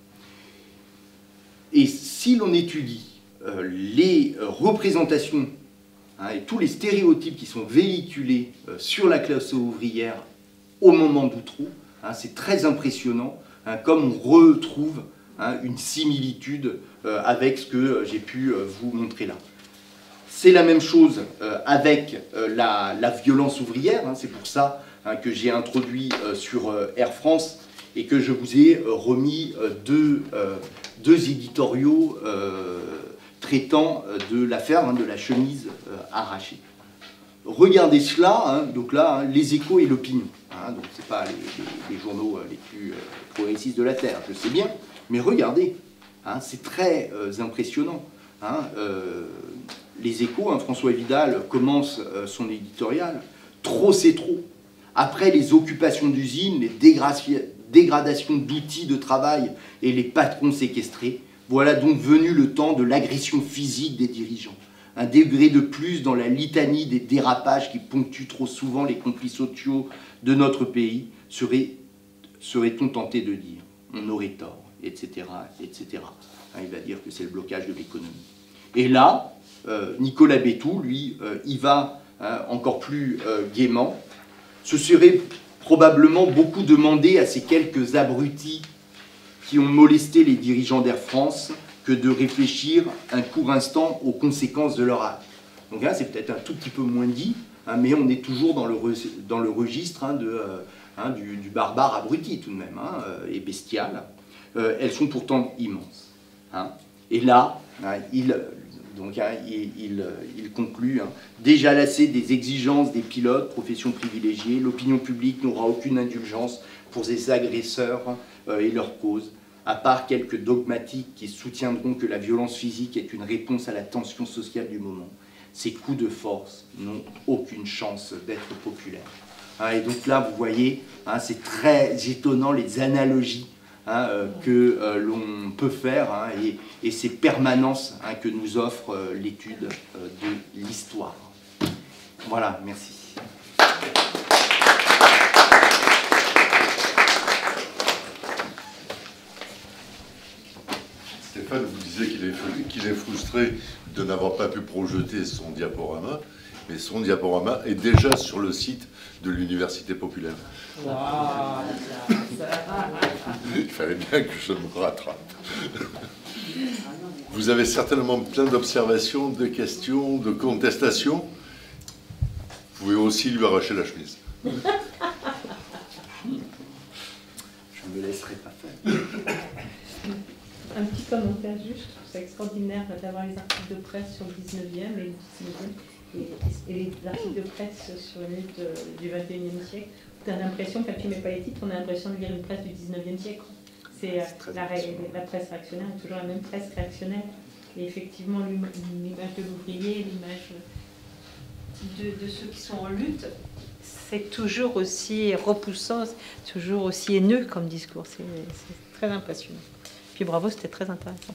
Et si l'on étudie euh, les euh, représentations hein, et tous les stéréotypes qui sont véhiculés euh, sur la classe ouvrière au moment d'Outreau, hein, c'est très impressionnant, hein, comme on retrouve hein, une similitude euh, avec ce que euh, j'ai pu euh, vous montrer là. C'est la même chose euh, avec euh, la, la violence ouvrière, hein, c'est pour ça hein, que j'ai introduit euh, sur euh, Air France et que je vous ai euh, remis euh, deux, euh, deux éditoriaux euh, traitant euh, de l'affaire hein, de la chemise euh, arrachée. Regardez cela, hein, donc là, hein, les Échos et l'Opinion. Hein, donc c'est pas les, les, les journaux euh, les plus euh, progressistes de la Terre, je sais bien, mais regardez, hein, c'est très euh, impressionnant. Hein, euh, les Échos, hein, François Vidal commence euh, son éditorial. Trop, c'est trop. Après les occupations d'usines, les dégradations d'outils de travail et les patrons séquestrés, voilà donc venu le temps de l'agression physique des dirigeants. Un degré de plus dans la litanie des dérapages qui ponctuent trop souvent les conflits sociaux de notre pays, serait, serait-on tenté de dire. On aurait tort, et cetera, et cetera. Hein, il va dire que c'est le blocage de l'économie. Et là, euh, Nicolas Bétou, lui, euh, y va hein, encore plus euh, gaiement. Ce serait probablement beaucoup demandé à ces quelques abrutis qui ont molesté les dirigeants d'Air France que de réfléchir un court instant aux conséquences de leur acte. Donc là, c'est peut-être un tout petit peu moins dit, hein, mais on est toujours dans le, re, dans le registre hein, de, euh, hein, du, du barbare abruti tout de même, hein, euh, et bestial. Euh, elles sont pourtant immenses. Hein. Et là, hein, il, donc, hein, il, il, il conclut, hein, déjà lassé des exigences des pilotes, profession privilégiée, l'opinion publique n'aura aucune indulgence pour ces agresseurs euh, et leurs causes, à part quelques dogmatiques qui soutiendront que la violence physique est une réponse à la tension sociale du moment. Ces coups de force n'ont aucune chance d'être populaires. Hein, et donc là, vous voyez, hein, c'est très étonnant les analogies hein, euh, que euh, l'on peut faire hein, et, et ces permanences hein, que nous offre euh, l'étude euh, de l'histoire. Voilà, merci. Stéphane vous disait qu'il est, qu'il est frustré de n'avoir pas pu projeter son diaporama, mais son diaporama est déjà sur le site de l'Université populaire. Wow. Il fallait bien que je me rattrape. Vous avez certainement plein d'observations, de questions, de contestations. Vous pouvez aussi lui arracher la chemise. Je ne me laisserai pas faire. Un petit commentaire juste, c'est extraordinaire d'avoir les articles de presse sur le dix-neuvième et le dix-neuvième et, et les articles de presse sur les luttes du vingt et unième siècle. On a l'impression, quand tu ne mets pas les titres, on a l'impression de lire une presse du dix-neuvième siècle. C'est la, la presse réactionnaire, est toujours la même presse réactionnaire. Et effectivement, l'image de l'ouvrier, l'image de, de ceux qui sont en lutte, c'est toujours aussi repoussant, toujours aussi haineux comme discours. C'est très impressionnant. Puis bravo, c'était très intéressant.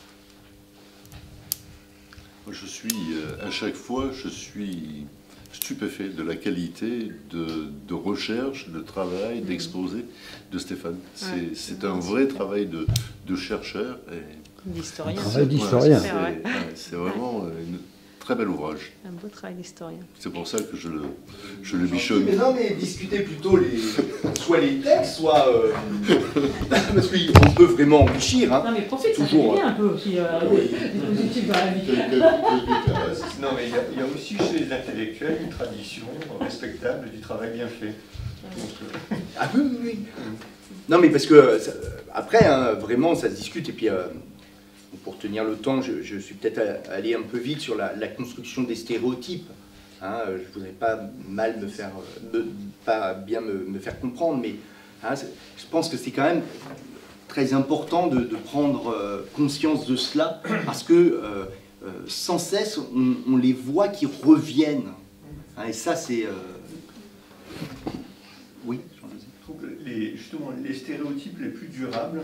Je suis, à chaque fois, je suis stupéfait de la qualité de, de recherche, de travail, mmh. d'exposé de Stéphane. C'est ouais. un vrai travail de, de chercheur. D'historien. Un travail d'historien. C'est vraiment une très bel ouvrage. Un beau travail d'historien. C'est pour ça que je le, je le bichonne. Mais non, mais discuter plutôt les, soit les textes, soit... Euh, parce qu'on peut vraiment enrichir. Hein. Non, mais profite, toujours, ça fait bien un peu aussi, euh, oui. des positifs dans la vie. Non, mais il y, a, il y a aussi chez les intellectuels une tradition respectable du travail bien fait. Donc, euh... Ah oui, oui, oui. Non, mais parce que, ça, après, hein, vraiment, ça se discute, et puis... Euh, pour tenir le temps, je, je suis peut-être allé un peu vite sur la, la construction des stéréotypes. Hein, je ne voudrais pas mal me faire, me, pas bien me, me faire comprendre, mais hein, je pense que c'est quand même très important de, de prendre conscience de cela, parce que euh, euh, sans cesse, on, on les voit qui reviennent. Hein, et ça, c'est... Euh... Oui, je trouve que les, justement, les stéréotypes les plus durables,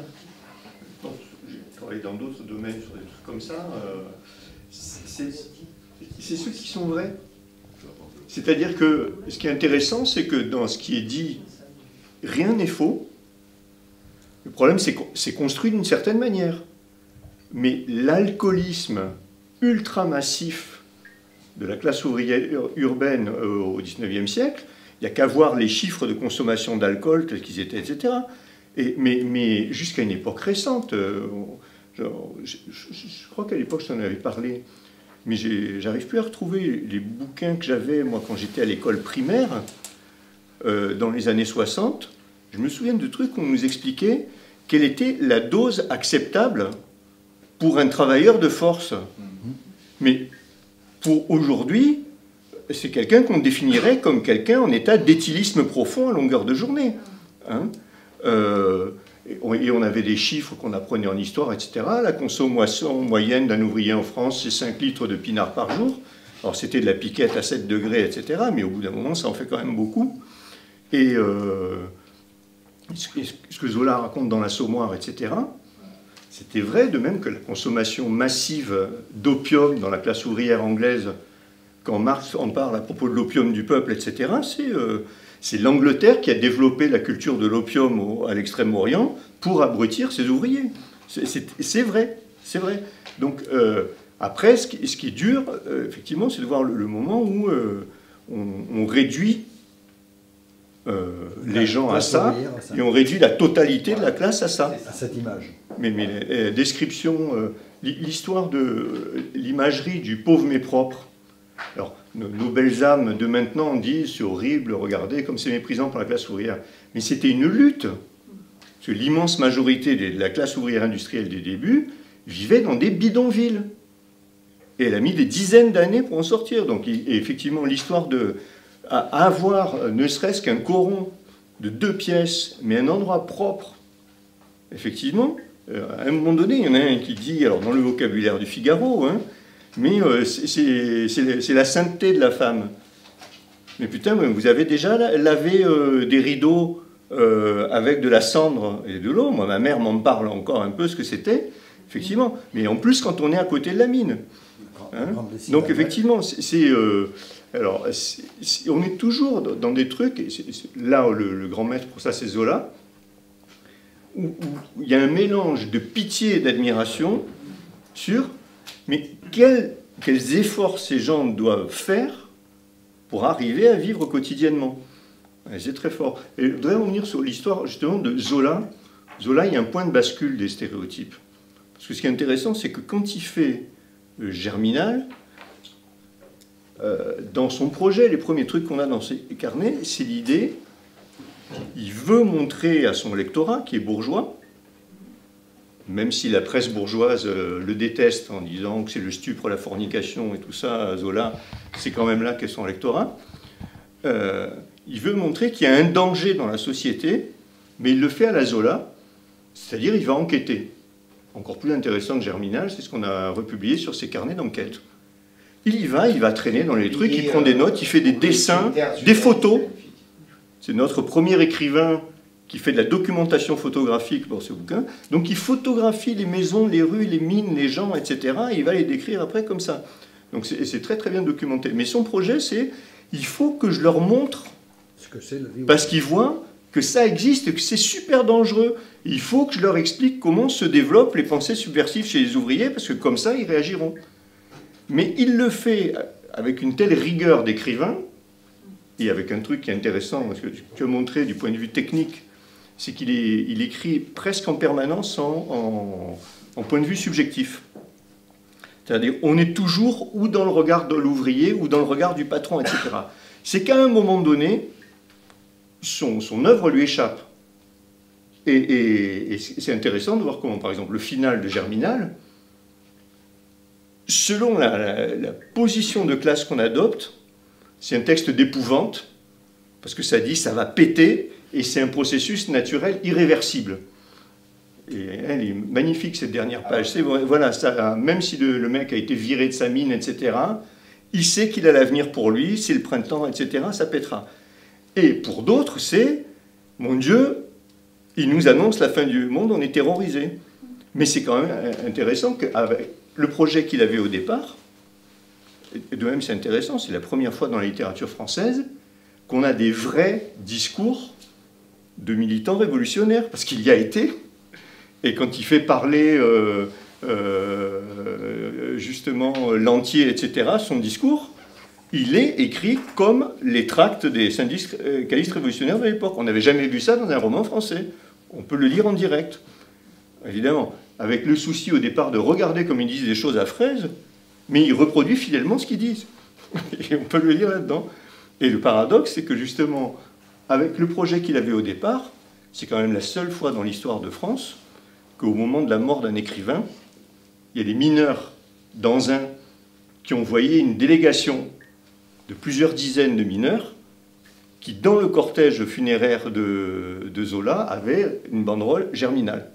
j'ai travaillé dans d'autres domaines sur des trucs comme ça, euh, c'est ceux qui sont vrais. C'est-à-dire que ce qui est intéressant, c'est que dans ce qui est dit, rien n'est faux. Le problème, c'est que c'est construit d'une certaine manière. Mais l'alcoolisme ultra massif de la classe ouvrière urbaine euh, au dix-neuvième siècle, il n'y a qu'à voir les chiffres de consommation d'alcool tels qu'ils étaient, et cetera. Et, mais mais jusqu'à une époque récente, euh, genre, je, je, je crois qu'à l'époque, je t'en avais parlé, mais j'arrive plus à retrouver les bouquins que j'avais, moi, quand j'étais à l'école primaire, euh, dans les années soixante. Je me souviens de trucs où on nous expliquait quelle était la dose acceptable pour un travailleur de force. Mais pour aujourd'hui, c'est quelqu'un qu'on définirait comme quelqu'un en état d'éthylisme profond à longueur de journée. Hein. Euh, et on avait des chiffres qu'on apprenait en histoire, et cetera. La consommation moyenne d'un ouvrier en France, c'est cinq litres de pinard par jour. Alors c'était de la piquette à sept degrés, et cetera. Mais au bout d'un moment, ça en fait quand même beaucoup. Et euh, ce que Zola raconte dans l'Assommoir, et cetera, c'était vrai, de même que la consommation massive d'opium dans la classe ouvrière anglaise, quand Marx en parle à propos de l'opium du peuple, et cetera, c'est... Euh, C'est l'Angleterre qui a développé la culture de l'opium à l'Extrême-Orient pour abrutir ses ouvriers. C'est vrai, c'est vrai. Donc euh, après, ce qui, ce qui est dur, euh, effectivement, c'est de voir le, le moment où euh, on, on réduit euh, les gens à ça, à ça, et on réduit la totalité de la classe à ça. À cette image. Mais, mais la description, euh, l'histoire de l'imagerie du pauvre mais propre. Alors, nos, nos belles âmes de maintenant disent c'est horrible, regardez comme c'est méprisant pour la classe ouvrière. Mais c'était une lutte. Parce que l'immense majorité de la classe ouvrière industrielle des débuts vivait dans des bidonvilles. Et elle a mis des dizaines d'années pour en sortir. Donc, et effectivement, l'histoire de à avoir ne serait-ce qu'un coron de deux pièces, mais un endroit propre, effectivement, à un moment donné, il y en a un qui dit, alors dans le vocabulaire du Figaro, hein, mais euh, c'est la sainteté de la femme. Mais putain, vous avez déjà lavé euh, des rideaux euh, avec de la cendre et de l'eau. Moi, ma mère m'en parle encore un peu ce que c'était, effectivement. Mais en plus, quand on est à côté de la mine. Hein. Donc, effectivement, c'est... Euh, alors, c est, c est, on est toujours dans des trucs, et c est, c est, là, le, le grand maître pour ça, c'est Zola, où, où il y a un mélange de pitié et d'admiration sur... Mais quels, quels efforts ces gens doivent faire pour arriver à vivre quotidiennement? C'est très fort. Et je voudrais revenir sur l'histoire justement de Zola. Zola, il y a un point de bascule des stéréotypes. Parce que ce qui est intéressant, c'est que quand il fait euh, Germinal, euh, dans son projet, les premiers trucs qu'on a dans ses carnets, c'est l'idée, il veut montrer à son lectorat, qui est bourgeois, même si la presse bourgeoise euh, le déteste en disant que c'est le stupre, la fornication et tout ça, Zola, c'est quand même là qu'est son lectorat. Euh, il veut montrer qu'il y a un danger dans la société, mais il le fait à la Zola, c'est-à-dire il va enquêter. Encore plus intéressant que Germinal, c'est ce qu'on a republié sur ses carnets d'enquête. Il y va, il va traîner dans les trucs, il prend des notes, il fait des dessins, des photos. C'est notre premier écrivain qui fait de la documentation photographique pour ce bouquin. Donc il photographie les maisons, les rues, les mines, les gens, et cetera. Et il va les décrire après comme ça. Donc c'est très très bien documenté. Mais son projet, c'est il faut que je leur montre, Ce que c'est la vie. parce qu'ils voient que ça existe et que c'est super dangereux. Il faut que je leur explique comment se développent les pensées subversives chez les ouvriers, parce que comme ça, ils réagiront. Mais il le fait avec une telle rigueur d'écrivain, et avec un truc qui est intéressant, parce que tu as montré du point de vue technique, c'est qu'il est, il écrit presque en permanence en, en, en point de vue subjectif. C'est-à-dire, on est toujours ou dans le regard de l'ouvrier, ou dans le regard du patron, et cetera. C'est qu'à un moment donné, son, son œuvre lui échappe. Et, et, et c'est intéressant de voir comment, par exemple, le final de Germinal, selon la, la, la position de classe qu'on adopte, c'est un texte d'épouvante, parce que ça dit ça va péter, et c'est un processus naturel irréversible. Et elle est magnifique, cette dernière page. C'est, voilà, ça, même si le, le mec a été viré de sa mine, et cetera, il sait qu'il a l'avenir pour lui, c'est le printemps, et cetera, ça pètera. Et pour d'autres, c'est, mon Dieu, il nous annonce la fin du monde, on est terrorisé. Mais c'est quand même intéressant qu'avec le projet qu'il avait au départ, et de même c'est intéressant, c'est la première fois dans la littérature française qu'on a des vrais discours de militants révolutionnaires, parce qu'il y a été, et quand il fait parler euh, euh, justement l'entier, et cetera, son discours, il est écrit comme les tracts des syndicalistes révolutionnaires de l'époque. On n'avait jamais vu ça dans un roman français. On peut le lire en direct, évidemment, avec le souci au départ de regarder comme ils disent des choses à fraise, mais il reproduit fidèlement ce qu'ils disent. Et on peut le lire là-dedans. Et le paradoxe, c'est que justement, avec le projet qu'il avait au départ, c'est quand même la seule fois dans l'histoire de France qu'au moment de la mort d'un écrivain, il y a des mineurs d'Anzin qui ont envoyé une délégation de plusieurs dizaines de mineurs qui, dans le cortège funéraire de, de Zola, avaient une banderole Germinal.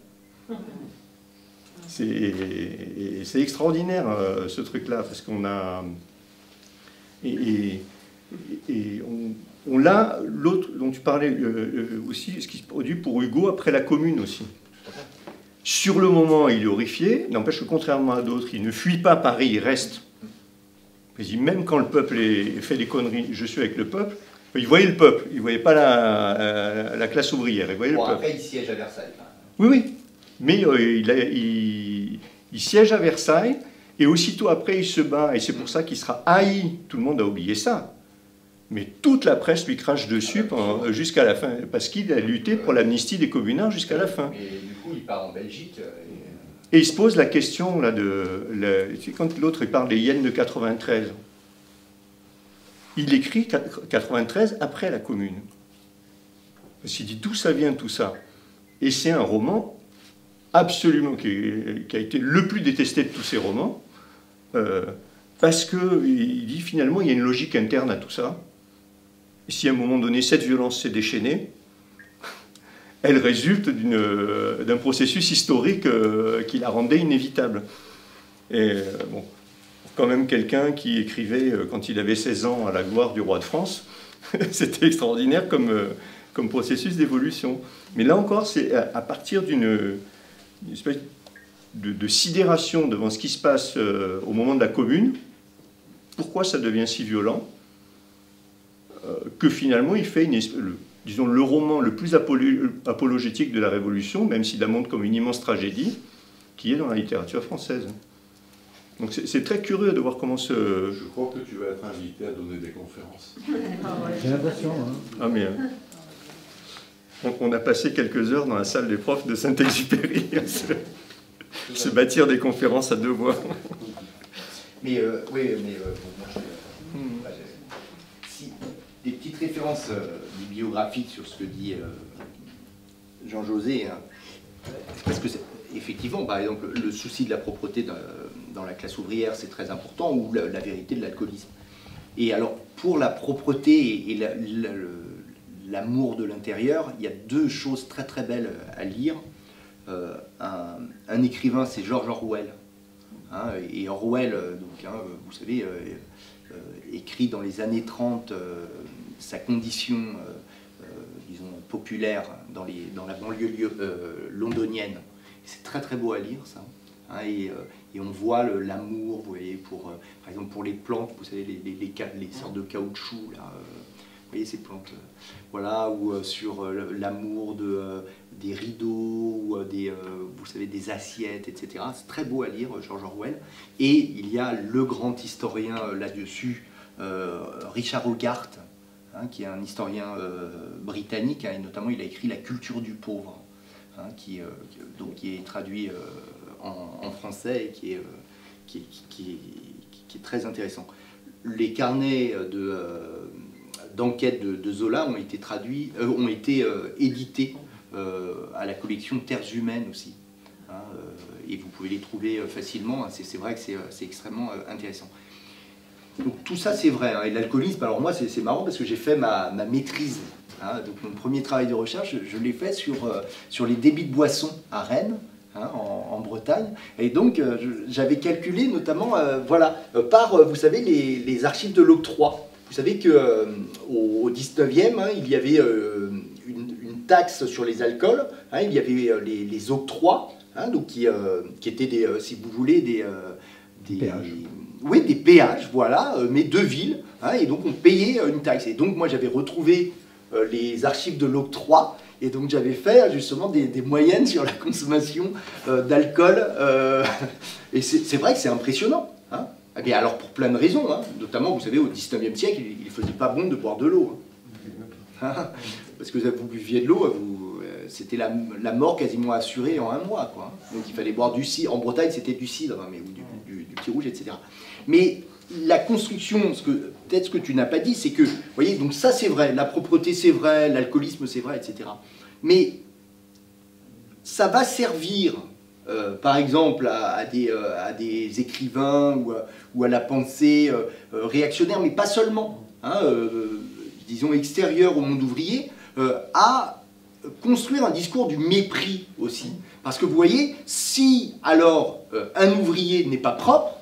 C'est extraordinaire, euh, ce truc-là, parce qu'on a... Et, et, et on, on l'a, l'autre dont tu parlais euh, aussi, ce qui se produit pour Hugo après la Commune aussi. Sur le moment, il est horrifié, n'empêche que contrairement à d'autres, il ne fuit pas Paris, il reste. Il dit, même quand le peuple est, fait des conneries, je suis avec le peuple. Il voyait le peuple, il ne voyait pas la, la, la classe ouvrière, il voyait bon, le peuple. Après, il siège à Versailles. Oui, oui, mais euh, il, a, il, il siège à Versailles, et aussitôt après, il se bat, et c'est pour ça qu'il sera haï. Tout le monde a oublié ça. Mais toute la presse lui crache dessus jusqu'à la fin, parce qu'il a lutté pour l'amnistie des communards jusqu'à la fin. Et du coup, il part en Belgique. Et il se pose la question, là, de... La, quand l'autre, il parle des hyènes de quatre-vingt-treize. Il écrit quatre-vingt-treize après la Commune. Parce qu'il dit d'où ça vient tout ça. Et c'est un roman absolument qui, est, qui a été le plus détesté de tous ces romans, euh, parce qu'il dit finalement il y a une logique interne à tout ça. Et si à un moment donné cette violence s'est déchaînée, elle résulte d'un processus historique euh, qui la rendait inévitable. Et euh, bon, quand même quelqu'un qui écrivait euh, quand il avait seize ans à la gloire du roi de France, c'était extraordinaire comme, euh, comme processus d'évolution. Mais là encore, c'est à, à partir d'une espèce de, de sidération devant ce qui se passe euh, au moment de la Commune, pourquoi ça devient si violent, euh, que finalement il fait une espèce, le, disons, le roman le plus apolo apologétique de la Révolution, même s'il la montre comme une immense tragédie, qui est dans la littérature française. Donc c'est très curieux de voir comment ce... Je crois que tu vas être invité à donner des conférences. J'ai l'impression, hein. Ah mais... On, on a passé quelques heures dans la salle des profs de Saint-Exupéry à se, se bâtir des conférences à deux voix. Mais euh, oui, mais euh, bon, moi, je, hmm. bah, si, des petites références euh, bibliographiques sur ce que dit euh, Jean-José, hein, parce que effectivement, par exemple, le souci de la propreté dans, dans la classe ouvrière, c'est très important, ou la, la vérité de l'alcoolisme. Et alors, pour la propreté et l'amour la, la, de l'intérieur, il y a deux choses très très belles à lire. Euh, un, un écrivain, c'est George Orwell. Hein, et Orwell, donc, hein, vous savez, euh, euh, écrit dans les années trente euh, sa condition, euh, euh, disons, populaire dans, les, dans la banlieue euh, londonienne. C'est très très beau à lire, ça. Hein, et, euh, et on voit l'amour, vous voyez, pour, euh, par exemple pour les plantes, vous savez, les, les, les, les sortes de caoutchouc, là, euh, vous voyez ces plantes, euh, voilà, ou euh, sur euh, l'amour de, euh, des rideaux, ou euh, des, euh, vous savez, des assiettes, et cetera. C'est très beau à lire, George Orwell. Et il y a le grand historien euh, là-dessus, euh, Richard Hogarth, hein, qui est un historien euh, britannique, hein, et notamment il a écrit La culture du pauvre, hein, qui, euh, qui, donc, qui est traduit euh, en, en français et qui est, euh, qui, qui, qui, qui est très intéressant. Les carnets de, euh, d'enquête de, de Zola ont été traduits, euh, ont été euh, édités euh, à la collection Terres humaines aussi. Hein, euh, et vous pouvez les trouver euh, facilement. Hein, c'est vrai que c'est extrêmement euh, intéressant. Donc tout ça c'est vrai. Hein, et l'alcoolisme, alors moi c'est marrant parce que j'ai fait ma, ma maîtrise. Hein, donc mon premier travail de recherche, je, je l'ai fait sur, euh, sur les débits de boissons à Rennes. Hein, en, en Bretagne, et donc euh, j'avais calculé notamment, euh, voilà, euh, par, euh, vous savez, les, les archives de l'octroi. Vous savez qu'au euh, au dix-neuvième, hein, il y avait euh, une, une taxe sur les alcools, hein, il y avait euh, les, les octrois, hein, donc qui, euh, qui étaient, des, euh, si vous voulez, des, euh, des péages. Oui, des péages, voilà, euh, mais de ville, hein, et donc on payait une taxe. Et donc moi j'avais retrouvé euh, les archives de l'octroi. Et donc j'avais fait justement des, des moyennes sur la consommation euh, d'alcool. Euh, et c'est vrai que c'est impressionnant. Hein. Et alors pour plein de raisons. Hein. Notamment, vous savez, au dix-neuvième siècle, il ne faisait pas bon de boire de l'eau. Hein. Parce que vous buviez de l'eau, c'était la, la mort quasiment assurée en un mois. Quoi. Donc il fallait boire du cidre. En Bretagne, c'était du cidre, hein, mais, ou du, du, du petit rouge, et cetera. Mais la construction, peut-être ce que tu n'as pas dit, c'est que, vous voyez, donc ça c'est vrai, la propreté c'est vrai, l'alcoolisme c'est vrai, et cetera. Mais ça va servir, euh, par exemple, à, à, des, euh, à des écrivains ou à, ou à la pensée euh, euh, réactionnaire, mais pas seulement, hein, euh, disons extérieure au monde ouvrier, euh, à construire un discours du mépris aussi. Parce que vous voyez, si alors euh, un ouvrier n'est pas propre,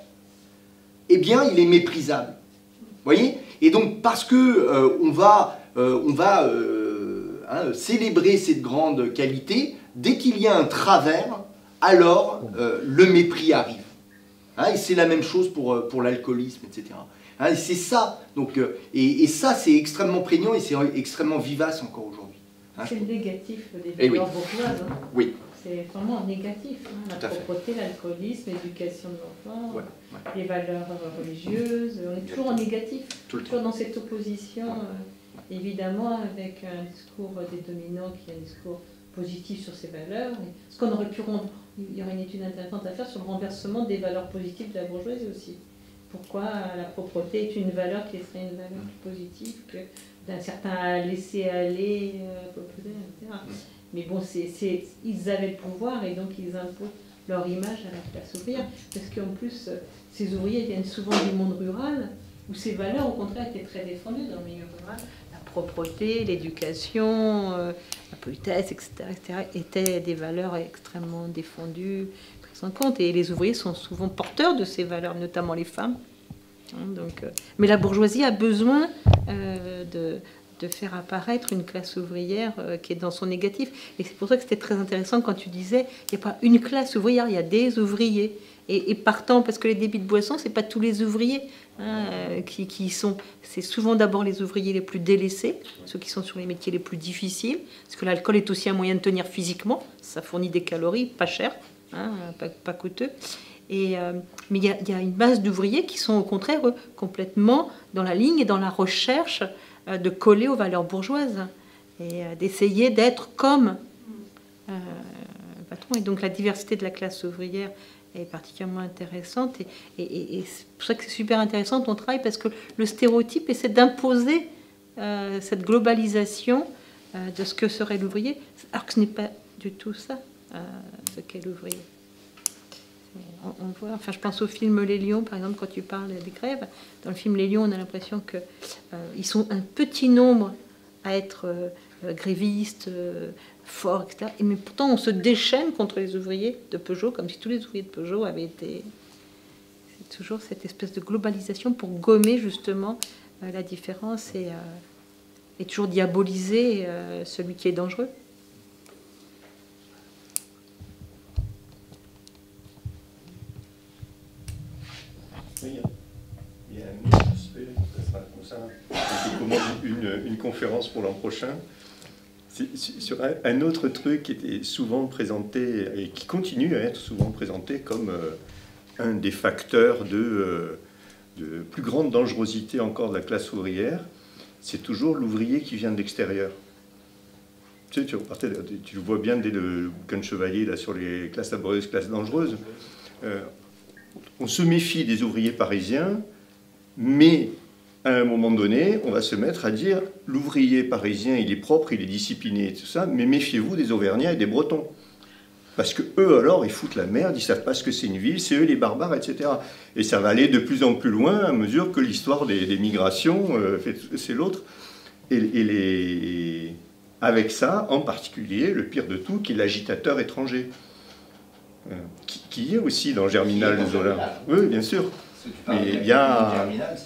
eh bien il est méprisable. Vous voyez? Et donc parce que euh, on va, euh, on va euh, Hein, célébrer cette grande qualité, dès qu'il y a un travers, alors euh, le mépris arrive. Hein, et c'est la même chose pour, pour l'alcoolisme, et cetera. Hein, c'est ça. Donc, euh, et, et ça, c'est extrêmement prégnant et c'est extrêmement vivace encore aujourd'hui. Hein, c'est le négatif des eh valeurs oui. bourgeoises. Hein. Oui. C'est vraiment négatif. Hein, la propreté, l'alcoolisme, l'éducation de l'enfant, ouais, ouais. les valeurs religieuses. On est toujours en négatif. Tout le toujours temps. dans cette opposition. Ouais. Euh, Évidemment, avec un discours des dominants qui est un discours positif sur ces valeurs. Ce qu'on aurait pu rendre, il y aurait une étude intéressante à faire sur le renversement des valeurs positives de la bourgeoisie aussi. Pourquoi la propreté est une valeur qui serait une valeur plus positive que d'un certain laisser-aller euh, populaire, et cetera. Mais bon, c'est, c'est, ils avaient le pouvoir et donc ils imposent leur image à la classe ouvrière. Parce qu'en plus, ces ouvriers viennent souvent du monde rural, où ces valeurs, au contraire, étaient très défendues dans le milieu rural. Propreté, l'éducation, euh, la politesse, et cetera, et cetera, étaient des valeurs extrêmement défendues, prises en compte. Et les ouvriers sont souvent porteurs de ces valeurs, notamment les femmes. Hein, donc, euh, mais la bourgeoisie a besoin euh, de, de faire apparaître une classe ouvrière euh, qui est dans son négatif. Et c'est pour ça que c'était très intéressant quand tu disais il n'y a pas une classe ouvrière, il y a des ouvriers. Et, et partant, parce que les débits de boissons, ce n'est pas tous les ouvriers hein, euh, qui, qui sont... C'est souvent d'abord les ouvriers les plus délaissés, ceux qui sont sur les métiers les plus difficiles, parce que l'alcool est aussi un moyen de tenir physiquement, ça fournit des calories, pas cher, hein, pas, pas coûteux. Et, euh, mais il y, y a une masse d'ouvriers qui sont au contraire eux, complètement dans la ligne et dans la recherche euh, de coller aux valeurs bourgeoises et euh, d'essayer d'être comme euh, le patron. Et donc la diversité de la classe ouvrière est particulièrement intéressante et, et, et, et c'est pour ça que c'est super intéressant ton travail parce que le stéréotype essaie d'imposer euh, cette globalisation euh, de ce que serait l'ouvrier alors que ce n'est pas du tout ça euh, ce qu'est l'ouvrier. On, on voit, enfin je pense au film Les Lions par exemple quand tu parles des grèves, dans le film Les Lions on a l'impression que euh, ils sont un petit nombre à être euh, grévistes euh, fort, et cetera. Et mais pourtant, on se déchaîne contre les ouvriers de Peugeot, comme si tous les ouvriers de Peugeot avaient été... C'est toujours cette espèce de globalisation pour gommer, justement, euh, la différence et, euh, et toujours diaboliser euh, celui qui est dangereux. ça. Je commande une, une conférence pour l'an prochain. C'est sur un, un autre truc qui était souvent présenté, et qui continue à être souvent présenté comme euh, un des facteurs de, euh, de plus grande dangerosité encore de la classe ouvrière, c'est toujours l'ouvrier qui vient de l'extérieur. Tu sais, tu, repartais, tu le vois bien dès le bouquin de Chevalier là, sur les classes laborieuses, classes dangereuses. Euh, on se méfie des ouvriers parisiens, mais à un moment donné, on va se mettre à dire l'ouvrier parisien, il est propre, il est discipliné et tout ça, mais méfiez-vous des Auvergnats et des Bretons. Parce que eux, alors, ils foutent la merde, ils ne savent pas ce que c'est une ville, c'est eux les barbares, et cetera. Et ça va aller de plus en plus loin à mesure que l'histoire des, des migrations, euh, c'est l'autre. Et, et les... avec ça, en particulier, le pire de tout, qui est l'agitateur étranger. Euh, qui, qui est aussi dans Germinal de Zola. Oui, bien sûr. Mais il y a...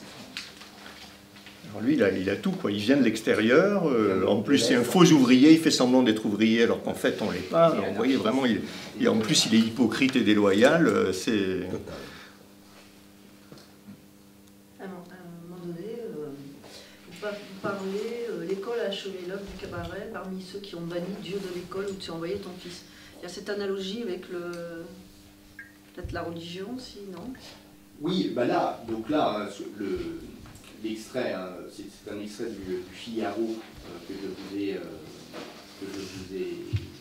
Alors lui, il a, il a tout, quoi. Il vient de l'extérieur. Euh, en plus, c'est un faux ouvrier. Il fait semblant d'être ouvrier, alors qu'en fait, on ne l'est pas. Alors, vous voyez, vraiment, il, et en plus, il est hypocrite et déloyal. Euh, c'est... Alors, à un moment donné, euh, vous parlez, euh, l'école a achevé l'œuvre du cabaret parmi ceux qui ont banni Dieu de l'école où tu as envoyé ton fils. Il y a cette analogie avec le... peut-être la religion aussi, non? Oui, bah là, donc là, le... l'extrait, hein, c'est un extrait du, du Figaro euh, que je vous ai... Euh, que je vous ai...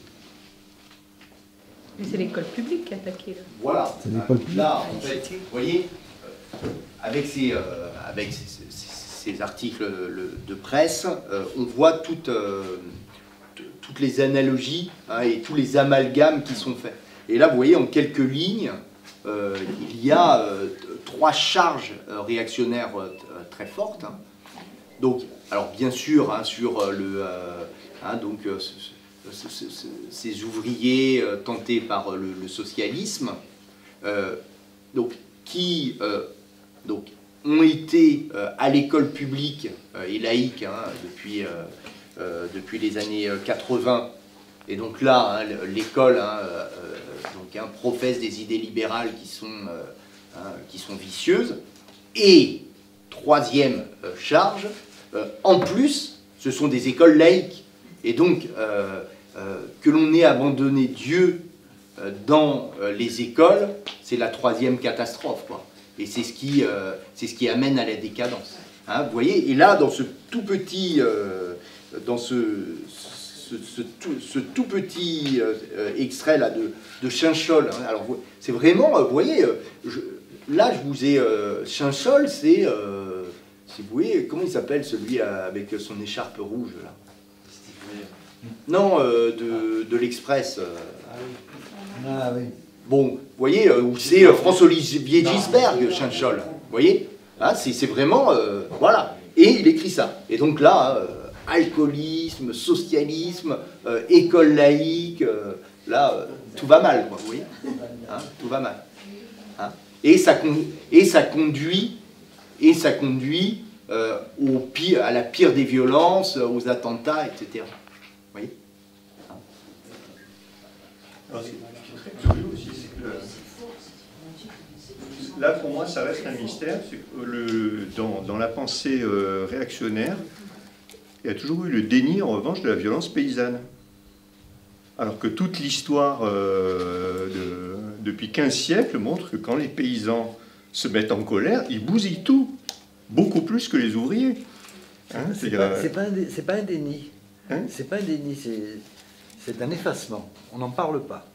Mais c'est l'école publique qui a attaqué, là. Voilà. C'est l'école publique. Là, en fait, vous voyez, euh, avec ces, euh, avec ces, ces, ces articles de presse, euh, on voit toutes, euh, toutes les analogies hein, et tous les amalgames qui sont faits. Et là, vous voyez, en quelques lignes, euh, il y a euh, trois charges euh, réactionnaires euh, très fortes. Hein. Donc, alors bien sûr, hein, sur le... Euh, hein, donc, euh, ce, ce, ce, ce, ces ouvriers euh, tentés par le, le socialisme, euh, donc, qui euh, donc, ont été euh, à l'école publique euh, et laïque hein, depuis, euh, euh, depuis les années quatre-vingts. Et donc là, hein, l'école hein, euh, donc, hein, professe des idées libérales qui sont, euh, hein, qui sont vicieuses. Et, troisième euh, charge, euh, en plus, ce sont des écoles laïques. Et donc, euh, euh, que l'on ait abandonné Dieu euh, dans euh, les écoles, c'est la troisième catastrophe, quoi. Et c'est ce qui, euh, c'est ce qui amène à la décadence. Hein, vous voyez, et là, dans ce tout petit, euh, dans ce, ce, ce, tout, ce tout petit euh, extrait là de, de Chinchol, hein, alors c'est vraiment, vous voyez, je, là, je vous ai, euh, Chinchol, c'est, euh, si vous voyez, comment il s'appelle celui avec son écharpe rouge là? Non, euh, de, de l'Express. Euh. Ah oui. Bon, vous voyez, euh, c'est euh, François-Olivier Gisberg, Chinchol. Vous voyez hein, c'est vraiment... Euh, voilà. Et il écrit ça. Et donc là, euh, alcoolisme, socialisme, euh, école laïque, euh, là, euh, tout va mal, quoi, vous voyez hein, tout va mal. Hein et, ça et ça conduit, et ça conduit euh, au pire, à la pire des violences, aux attentats, et cetera. Vous voyez Alors, ce qui est très curieux aussi, c'est que le... là, pour moi, ça reste un mystère. C'est que le... dans, dans la pensée euh, réactionnaire, il y a toujours eu le déni, en revanche, de la violence paysanne. Alors que toute l'histoire euh, de... depuis quinze siècles montre que quand les paysans se mettent en colère, ils bousillent tout, beaucoup plus que les ouvriers. Hein, c'est pas, euh... pas, pas un déni. Hein c'est pas un déni, c'est un effacement. On n'en parle pas.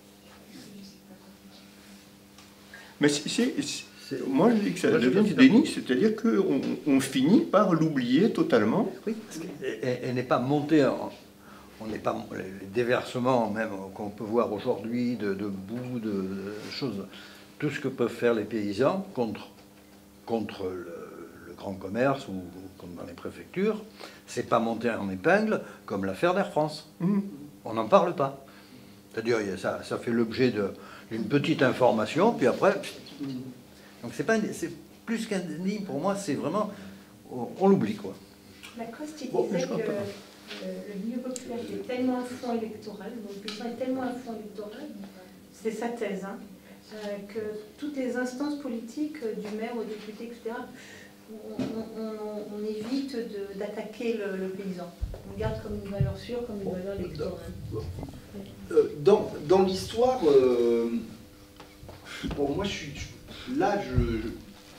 Mais c'est, moi, je dis que ça devient du déni, c'est-à-dire qu'on on finit par l'oublier totalement. Oui, parce qu'elle elle n'est pas montée, en, on n'est pas les déversements même qu'on peut voir aujourd'hui de, de boue, de, de choses, tout ce que peuvent faire les paysans contre, contre le, le grand commerce ou comme dans les préfectures, c'est pas monté en épingle comme l'affaire d'Air France. Mmh. On n'en parle pas. C'est-à-dire ça, ça fait l'objet d'une petite information, puis après... Donc c'est pas c'est plus qu'un déni, pour moi, c'est vraiment... On, on l'oublie, quoi. Lacoste, il disait bon, que le, le milieu populaire est tellement un fond électoral, donc le paysan est tellement un fond électoral, c'est sa thèse, hein, euh, que toutes les instances politiques, du maire au député, et cetera, on, on- on évite de- d'attaquer le, le paysan. On garde comme une valeur sûre, comme une valeur électorale. Euh, dans dans l'histoire, euh, bon, moi, je suis je- là, je ne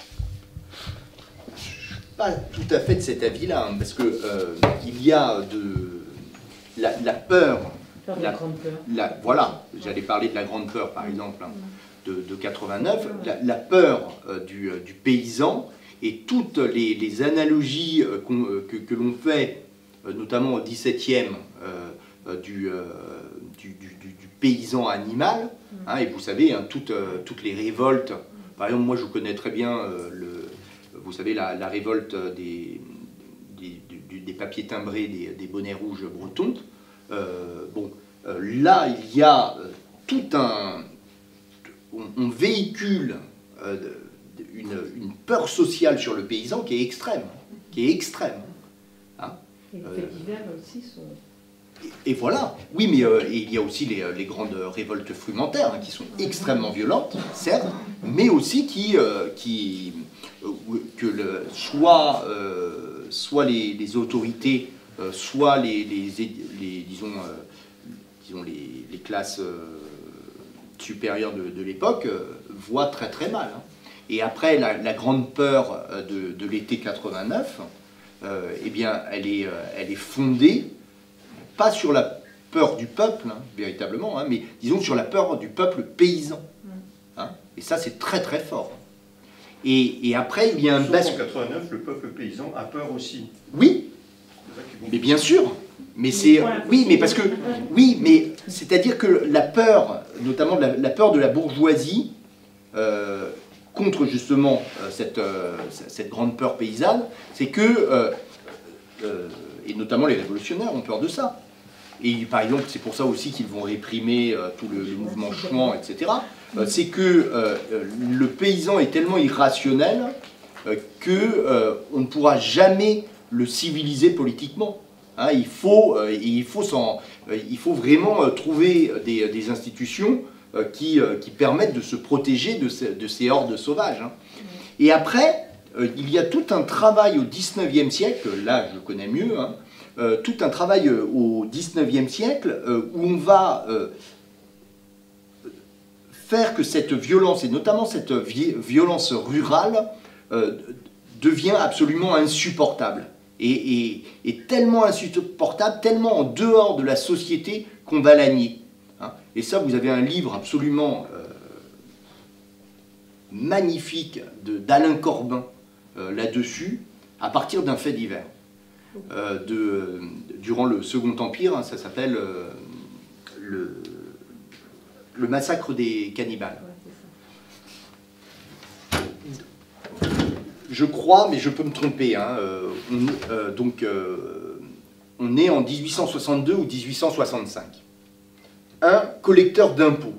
suis pas tout à fait de cet avis-là, hein, parce que euh, il y a de la, la peur. Peur de la grande peur. La- voilà, j'allais parler de la grande peur, par exemple, hein, de, de quatre-vingt-neuf, la, la peur euh, du, euh, du paysan et toutes les, les analogies euh, qu'on- euh, que, que l'on fait, euh, notamment au dix-septième, euh, euh, du, euh, du, du- du- du paysan animal, hein, et vous savez, hein, toutes, euh, toutes les révoltes, par exemple, moi je connais très bien, euh, le, vous savez, la, la révolte des, des, du- des papiers timbrés, des, des bonnets rouges bretons. Euh, bon, euh, là, il y a euh, tout un... On, on véhicule euh, une, une peur sociale sur le paysan qui est extrême, qui est extrême. Hein. Et les faits divers aussi sont... Et, et voilà, oui, mais euh, et il y a aussi les, les grandes révoltes frumentaires, hein, qui sont extrêmement violentes, certes, mais aussi qui, euh, qui euh, que le, soit, euh, soit les, les autorités, euh, soit les, les, les disons, euh, disons les, les classes euh, supérieures de, de l'époque euh, voient très très mal. Hein. Et après la, la grande peur de, de l'été quatre-vingt-neuf, euh, eh bien, elle est, euh, elle est fondée pas sur la peur du peuple, hein, véritablement, hein, mais disons sur la peur du peuple paysan. Hein, et ça, c'est très très fort. Et, et après, il y a un Sauf basculement. en quatre-vingt-neuf, le peuple paysan a peur aussi. Oui, C'est ça qu'ils vont- mais bien sûr. Mais c'est oui, mais parce que oui, mais c'est-à-dire que la peur, notamment la, la peur de la bourgeoisie euh, contre justement euh, cette, euh, cette grande peur paysanne, c'est que euh, euh, et notamment les révolutionnaires ont peur de ça. Et par exemple, c'est pour ça aussi qu'ils vont réprimer euh, tout le, le mouvement chouan, et cetera. Euh, c'est que euh, le paysan est tellement irrationnel euh, que euh, on ne pourra jamais le civiliser politiquement. Hein, il faut, euh, il faut, s'en- euh, il faut vraiment euh, trouver des, des institutions euh, qui, euh, qui permettent de se protéger de, ces- de ces hordes sauvages. Hein. Et après, euh, il y a tout un travail au dix-neuvième siècle, là je connais mieux, hein, euh, tout un travail euh, au dix-neuvième siècle euh, où on va euh, faire que cette violence, et notamment cette vi- violence rurale, euh, devient absolument insupportable. Et, et- et tellement insupportable, tellement en dehors de la société qu'on va la nier. Hein. Et ça, vous avez un livre absolument euh, magnifique de- d'Alain Corbin euh, là-dessus, à partir d'un fait divers. Euh, de, euh, durant le Second Empire, hein, ça s'appelle euh, le, le massacre des cannibales. Je crois, mais je peux me tromper, hein, euh, on, euh, donc, euh, on est en dix-huit cent soixante-deux ou dix-huit cent soixante-cinq. Un collecteur d'impôts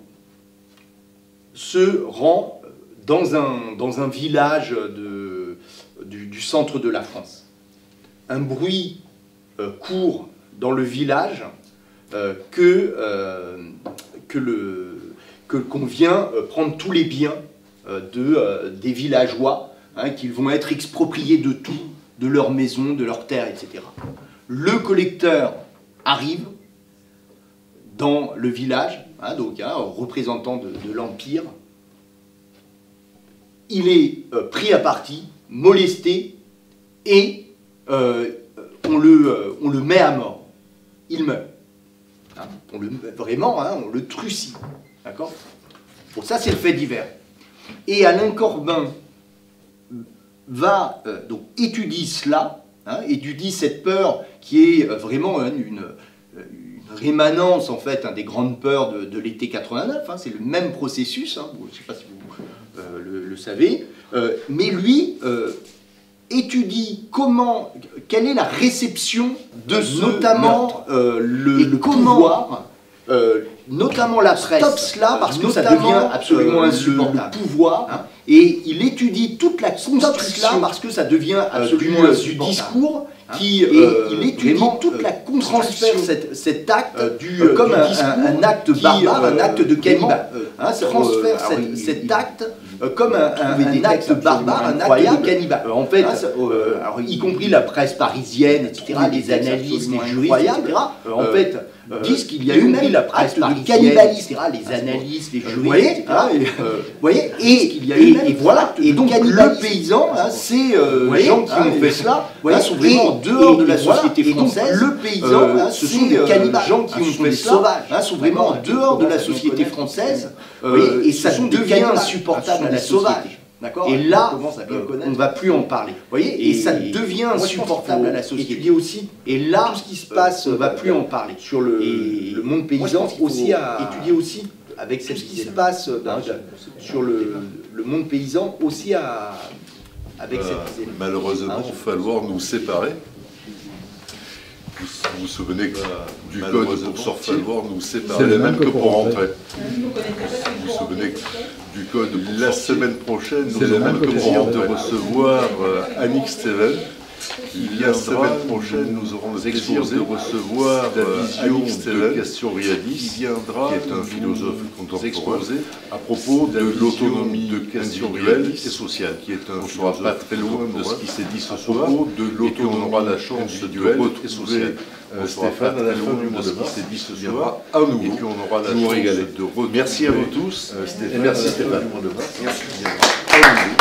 se rend dans un, dans un village de, du, du centre de la France. Un bruit euh, court dans le village euh, que, euh, que le, que, qu'on vient euh, prendre tous les biens euh, de, euh, des villageois, hein, qu'ils vont être expropriés de tout, de leur maison, de leurs terres, et cetera. Le collecteur arrive dans le village, hein, donc hein, représentant de, de l'Empire. Il est euh, pris à partie, molesté, et euh, on, le, euh, on le met à mort. Il meurt. Hein, on le, vraiment, hein, on le trucide. D'accord ? Bon, ça, c'est le fait divers. Et Alain Corbin va euh, donc étudier cela, hein, étudie cette peur qui est euh, vraiment hein, une, une rémanence en fait hein, des grandes peurs de, de l'été quatre-vingt-neuf. Hein, c'est le même processus, hein, je ne sais pas si vous euh, le, le savez, euh, mais lui euh, étudie comment, quelle est la réception de ce notamment euh, le, le pouvoir. Euh, notamment la presse, stop cela parce que ça devient absolument euh, insupportable. Le, le pouvoir, hein, et il étudie toute la construction là parce que ça devient absolument euh, du, du discours hein, qui, et euh, il étudie vraiment, toute la construction, cette, cet acte euh, du, euh, comme du un, un, un acte barbare, euh, un acte de cannibale. Euh, hein, transfère euh, cette, oui, cet il, acte euh, comme un, un, un acte barbare, un acte de cannibale. Euh, en fait, ah, euh, alors, y compris la presse parisienne, et cetera, les analystes, les juristes, et cetera, euh, en fait, euh, disent qu'il y a eu même la presse parisienne, cannibalisme, et cetera, les analystes, les juristes, et cetera. Vous voyez, et et voilà, et donc le paysan, ces gens qui ont fait cela, sont vraiment en dehors de la société française. Le paysan, ce sont des cannibales, gens qui ont fait cela, sont vraiment en dehors de la société française. Euh, et ça devient insupportable à la société. D'accord. Et là, euh, on ne va plus en parler. Vous voyez, et, et ça devient insupportable à la société. Aussi, et là, tout ce qui se passe, euh, on ne va plus en parler. Sur le, et le monde paysan, aussi à étudier aussi avec ce qui se passe dans, sur le, le monde paysan, aussi à avec euh, cette. Malheureusement, il va falloir nous séparer. Vous vous souvenez que du code pour sortir, nous séparer les mêmes que pour rentrer. Vous vous souvenez que du code la semaine prochaine, nous aurons le plaisir de recevoir Annick Steven. La semaine prochaine, nous aurons le plaisir de recevoir Annick Steven, Castoriadis, qui viendra, qui est un philosophe contemporain, à propos de l'autonomie individuelle et sociale, qui est un philosophe pas très loin de ce qui s'est dit ce soir, de et on aura la chance de retrouver Stéphane à la fin du mois de mars, qui s'est dit ce soir, à nouveau, et puis on aura la chance de retrouver. Merci à vous tous, et merci Stéphane. Merci.